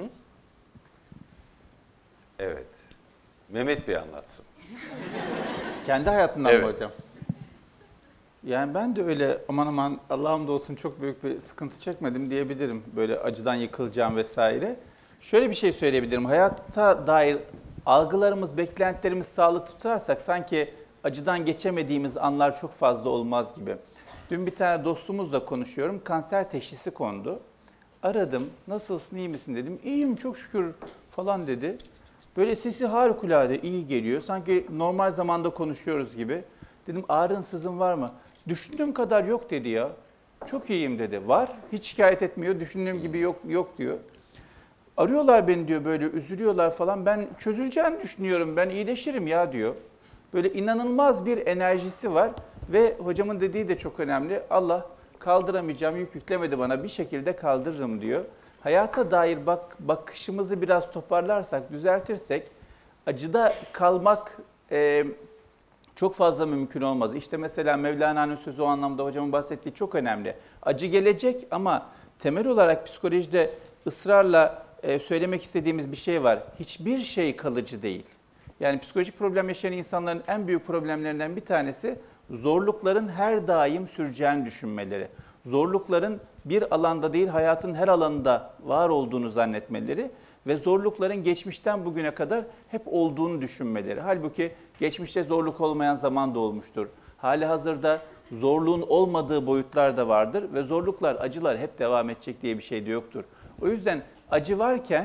Evet. Mehmet Bey anlatsın. Kendi hayatından Evet. mı hocam? Yani ben de öyle aman aman Allah'ım da olsun çok büyük bir sıkıntı çekmedim diyebilirim. Böyle acıdan yıkılacağım vesaire. Şöyle bir şey söyleyebilirim. Hayatta dair algılarımız, beklentilerimiz sağlıklı tutarsak sanki acıdan geçemediğimiz anlar çok fazla olmaz gibi. Dün bir tane dostumuzla konuşuyorum. Kanser teşhisi kondu. Aradım. Nasılsın, iyi misin dedim. İyiyim çok şükür falan dedi. Böyle sesi harikulade iyi geliyor. Sanki normal zamanda konuşuyoruz gibi. Dedim ağrın sızın var mı? Düşündüğüm kadar yok dedi ya. Çok iyiyim dedi. Var. Hiç şikayet etmiyor. Düşündüğüm gibi yok yok diyor. Arıyorlar beni diyor böyle üzülüyorlar falan. Ben çözüleceğini düşünüyorum. Ben iyileşirim ya diyor. Böyle inanılmaz bir enerjisi var. Ve hocamın dediği de çok önemli. Allah kaldıramayacağım yük yüklemedi bana bir şekilde kaldırırım diyor. Hayata dair bak, bakışımızı biraz toparlarsak, düzeltirsek acıda kalmak e, çok fazla mümkün olmaz. İşte mesela Mevlana'nın sözü o anlamda hocamın bahsettiği çok önemli. Acı gelecek ama temel olarak psikolojide ısrarla e, söylemek istediğimiz bir şey var. Hiçbir şey kalıcı değil. Yani psikolojik problem yaşayan insanların en büyük problemlerinden bir tanesi zorlukların her daim süreceğini düşünmeleri. Zorlukların bir alanda değil hayatın her alanında var olduğunu zannetmeleri ve zorlukların geçmişten bugüne kadar hep olduğunu düşünmeleri. Halbuki geçmişte zorluk olmayan zaman da olmuştur. Hali hazırda zorluğun olmadığı boyutlar da vardır ve zorluklar, acılar hep devam edecek diye bir şey de yoktur. O yüzden acı varken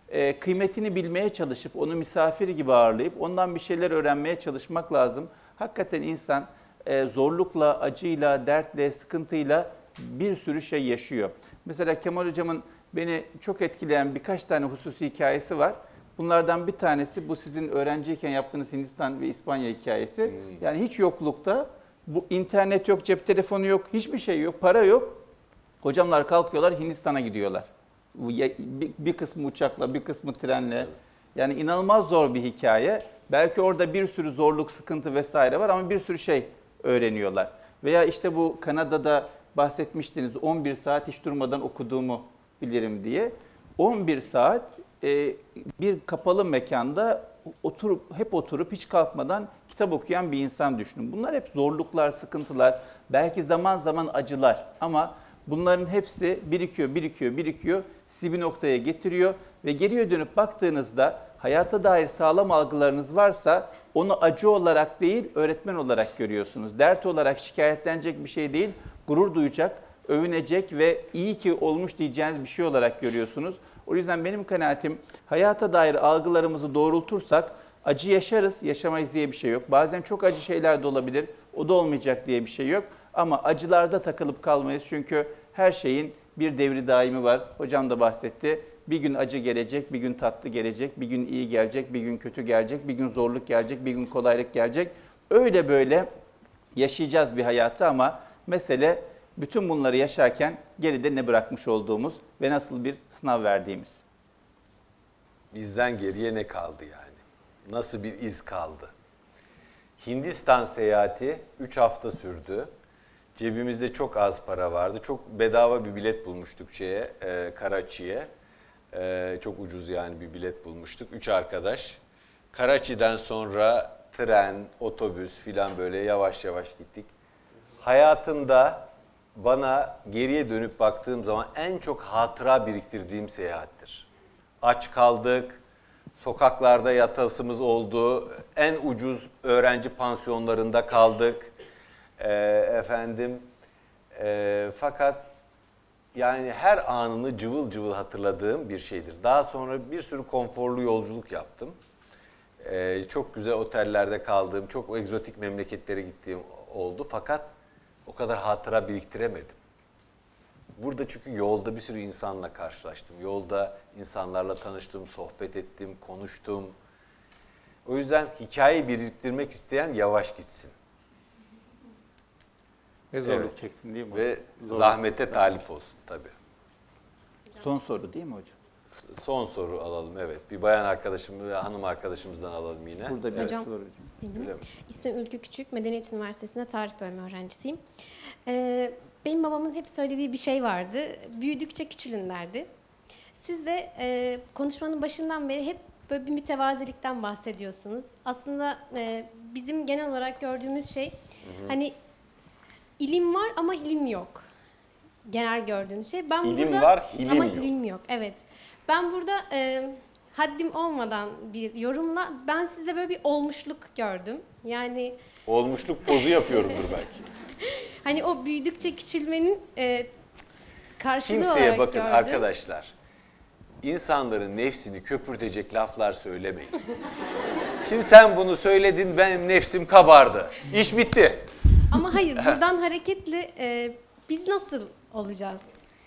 e, kıymetini bilmeye çalışıp, onu misafir gibi ağırlayıp ondan bir şeyler öğrenmeye çalışmak lazım. Hakikaten insan e, zorlukla, acıyla, dertle, sıkıntıyla bir sürü şey yaşıyor. Mesela Kemal Hocam'ın beni çok etkileyen birkaç tane hususi hikayesi var. Bunlardan bir tanesi bu sizin öğrenciyken yaptığınız Hindistan ve İspanya hikayesi. Yani hiç yoklukta, bu internet yok, cep telefonu yok, hiçbir şey yok, para yok. Hocamlar kalkıyorlar, Hindistan'a gidiyorlar. Bir kısmı uçakla, bir kısmı trenle. Yani inanılmaz zor bir hikaye. Belki orada bir sürü zorluk, sıkıntı vesaire var ama bir sürü şey öğreniyorlar. Veya işte bu Kanada'da bahsetmiştiniz, on bir saat hiç durmadan okuduğumu bilirim diye. on bir saat e, bir kapalı mekanda oturup hep oturup hiç kalkmadan kitap okuyan bir insan düşünün. Bunlar hep zorluklar, sıkıntılar, belki zaman zaman acılar ama bunların hepsi birikiyor, birikiyor, birikiyor, sizi bir noktaya getiriyor ve geriye dönüp baktığınızda hayata dair sağlam algılarınız varsa onu acı olarak değil, öğretmen olarak görüyorsunuz. Dert olarak şikayetlenecek bir şey değil, gurur duyacak, övünecek ve iyi ki olmuş diyeceğiniz bir şey olarak görüyorsunuz. O yüzden benim kanaatim, hayata dair algılarımızı doğrultursak acı yaşarız, yaşamayız diye bir şey yok. Bazen çok acı şeyler de olabilir, o da olmayacak diye bir şey yok. Ama acılarda takılıp kalmayız çünkü her şeyin bir devri daimi var. Hocam da bahsetti. Bir gün acı gelecek, bir gün tatlı gelecek, bir gün iyi gelecek, bir gün kötü gelecek, bir gün zorluk gelecek, bir gün kolaylık gelecek. Öyle böyle yaşayacağız bir hayatı ama mesele bütün bunları yaşarken geride ne bırakmış olduğumuz ve nasıl bir sınav verdiğimiz. Bizden geriye ne kaldı yani? Nasıl bir iz kaldı? Hindistan seyahati üç hafta sürdü. Cebimizde çok az para vardı. Çok bedava bir bilet bulmuştuk şeye, e, Karachi'ye. E, çok ucuz yani bir bilet bulmuştuk. Üç arkadaş. Karachi'den sonra tren, otobüs filan böyle yavaş yavaş gittik. Hayatımda bana geriye dönüp baktığım zaman en çok hatıra biriktirdiğim seyahattir. Aç kaldık, sokaklarda yatasımız oldu, en ucuz öğrenci pansiyonlarında kaldık. E, efendim, e, fakat yani her anını cıvıl cıvıl hatırladığım bir şeydir. Daha sonra bir sürü konforlu yolculuk yaptım. E, çok güzel otellerde kaldığım, çok egzotik memleketlere gittiğim oldu. Fakat o kadar hatıra biriktiremedim. Burada çünkü yolda bir sürü insanla karşılaştım. Yolda insanlarla tanıştım, sohbet ettim, konuştum. O yüzden hikaye biriktirmek isteyen yavaş gitsin. Ve zorluk Evet. çeksin değil mi? Ve Zorluk zahmete çeksin. talip olsun tabii. Son soru değil mi hocam? Son soru alalım, evet. Bir bayan arkadaşım ve hanım arkadaşımızdan alalım yine. Burada bir Evet. soru hocam. Öyle mi? İsmim Ülkü Küçük, Medeniyet Üniversitesi'nde tarih bölümü öğrencisiyim. Ee, benim babamın hep söylediği bir şey vardı, büyüdükçe küçülün derdi. Siz de e, konuşmanın başından beri hep böyle bir mütevazilikten bahsediyorsunuz. Aslında e, bizim genel olarak gördüğümüz şey, hı hı. hani ilim var ama hilim yok. Genel gördüğümüz şey. Ben İlim burada, var, hilim ama yok. hilim yok. Evet. Ben burada e, haddim olmadan bir yorumla, ben sizde böyle bir olmuşluk gördüm. Yani Olmuşluk pozu yapıyorumdur belki. hani o büyüdükçe küçülmenin e, karşılığı Kimseye olarak bakın gördüm. arkadaşlar. İnsanların nefsini köpürtecek laflar söylemeyin. Şimdi sen bunu söyledin, benim nefsim kabardı. İş bitti. Ama hayır, buradan hareketle e, biz nasıl olacağız?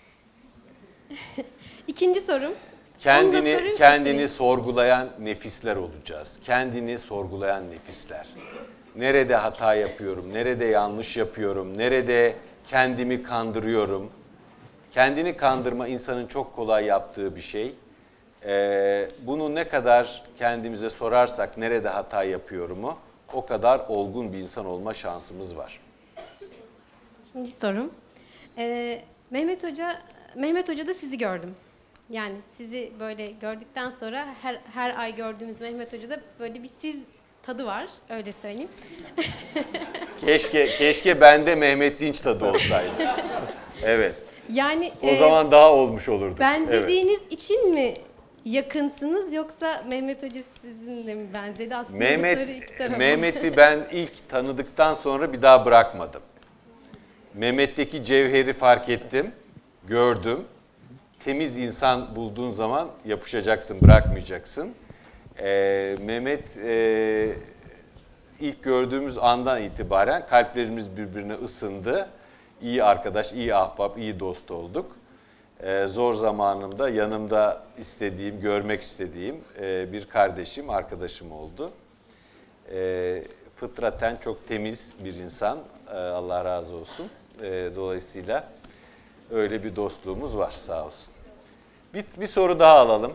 İkinci sorum. Onu da Kendini sorayım, kendini bitireyim. sorgulayan nefisler olacağız. Kendini sorgulayan nefisler. Nerede hata yapıyorum? Nerede yanlış yapıyorum? Nerede kendimi kandırıyorum? Kendini kandırma insanın çok kolay yaptığı bir şey. Ee, bunu ne kadar kendimize sorarsak nerede hata yapıyorumu o kadar olgun bir insan olma şansımız var. İkinci sorum. Ee, Mehmet Hoca, Mehmet Hoca'da sizi gördüm. Yani sizi böyle gördükten sonra her her ay gördüğümüz Mehmet Hoca'da böyle bir siz tadı var, öyle söyleyeyim. Keşke keşke bende Mehmet Dinç tadı olsaydı. Evet. Yani O e, zaman daha olmuş olurdu. benzediğiniz için mi yakınsınız yoksa Mehmet Hoca sizinle mi benzedi? Aslında bu soru iki Mehmet tarafa. Mehmet'i ben ilk tanıdıktan sonra bir daha bırakmadım. Mehmet'teki cevheri fark ettim, gördüm. temiz insan bulduğun zaman yapışacaksın, bırakmayacaksın. Ee, Mehmet e, ilk gördüğümüz andan itibaren kalplerimiz birbirine ısındı. İyi arkadaş, iyi ahbap, iyi dost olduk. Ee, zor zamanımda yanımda istediğim, görmek istediğim e, bir kardeşim, arkadaşım oldu. E, fıtraten çok temiz bir insan, e, Allah razı olsun. E, dolayısıyla öyle bir dostluğumuz var, sağ olsun. Bir, bir soru daha alalım.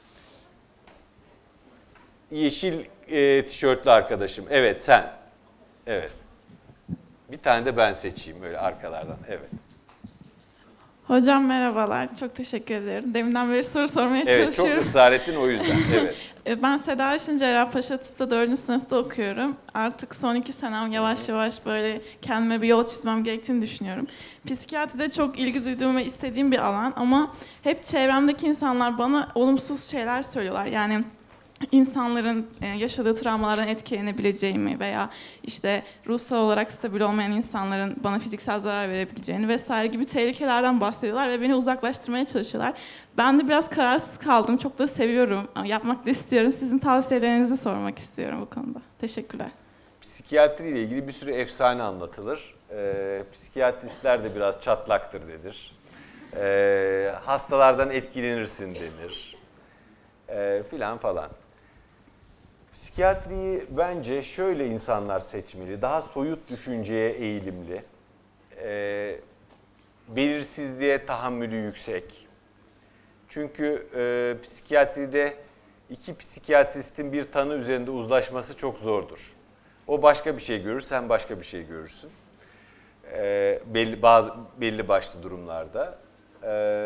Yeşil e, tişörtlü arkadaşım, evet sen. Evet. Bir tane de ben seçeyim öyle arkalardan, evet. Hocam merhabalar, çok teşekkür ederim. Deminden beri soru sormaya Evet, çalışıyorum. çok ısrar ettin o yüzden, evet. Ben Seda Aşın Cerrahpaşa Tıp'ta dördüncü sınıfta okuyorum. Artık son iki senem yavaş yavaş böyle kendime bir yol çizmem gerektiğini düşünüyorum. Psikiyatride çok ilgi duyduğum ve istediğim bir alan ama hep çevremdeki insanlar bana olumsuz şeyler söylüyorlar. Yani insanların yaşadığı travmalardan etkilenebileceğimi veya işte ruhsal olarak stabil olmayan insanların bana fiziksel zarar verebileceğini vesaire gibi tehlikelerden bahsediyorlar ve beni uzaklaştırmaya çalışıyorlar. Ben de biraz kararsız kaldım. Çok da seviyorum. Yapmak da istiyorum. Sizin tavsiyelerinizi sormak istiyorum bu konuda. Teşekkürler. Psikiyatri ile ilgili bir sürü efsane anlatılır. Ee, psikiyatristler de biraz çatlaktır denir. Ee, hastalardan etkilenirsin denir. Ee, filan falan. Psikiyatriyi bence şöyle insanlar seçmeli, daha soyut düşünceye eğilimli, e, belirsizliğe tahammülü yüksek. Çünkü e, psikiyatride iki psikiyatristin bir tanı üzerinde uzlaşması çok zordur. O başka bir şey görür, sen başka bir şey görürsün. E, belli, bazı, belli başlı durumlarda. E,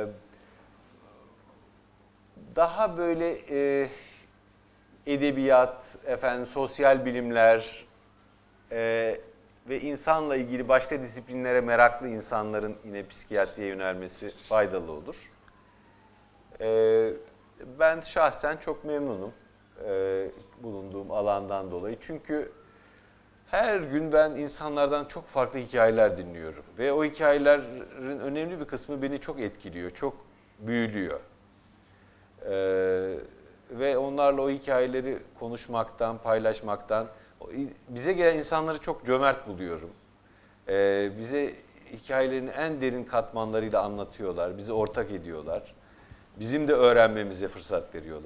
daha böyle... E, edebiyat, efendim sosyal bilimler e, ve insanla ilgili başka disiplinlere meraklı insanların yine psikiyatriye yönelmesi faydalı olur. E, ben şahsen çok memnunum e, bulunduğum alandan dolayı. Çünkü her gün ben insanlardan çok farklı hikayeler dinliyorum. Ve o hikayelerin önemli bir kısmı beni çok etkiliyor, çok büyülüyor. Evet. Ve onlarla o hikayeleri konuşmaktan, paylaşmaktan, bize gelen insanları çok cömert buluyorum. Ee, bize hikayelerini en derin katmanlarıyla anlatıyorlar, bizi ortak ediyorlar. Bizim de öğrenmemize fırsat veriyorlar.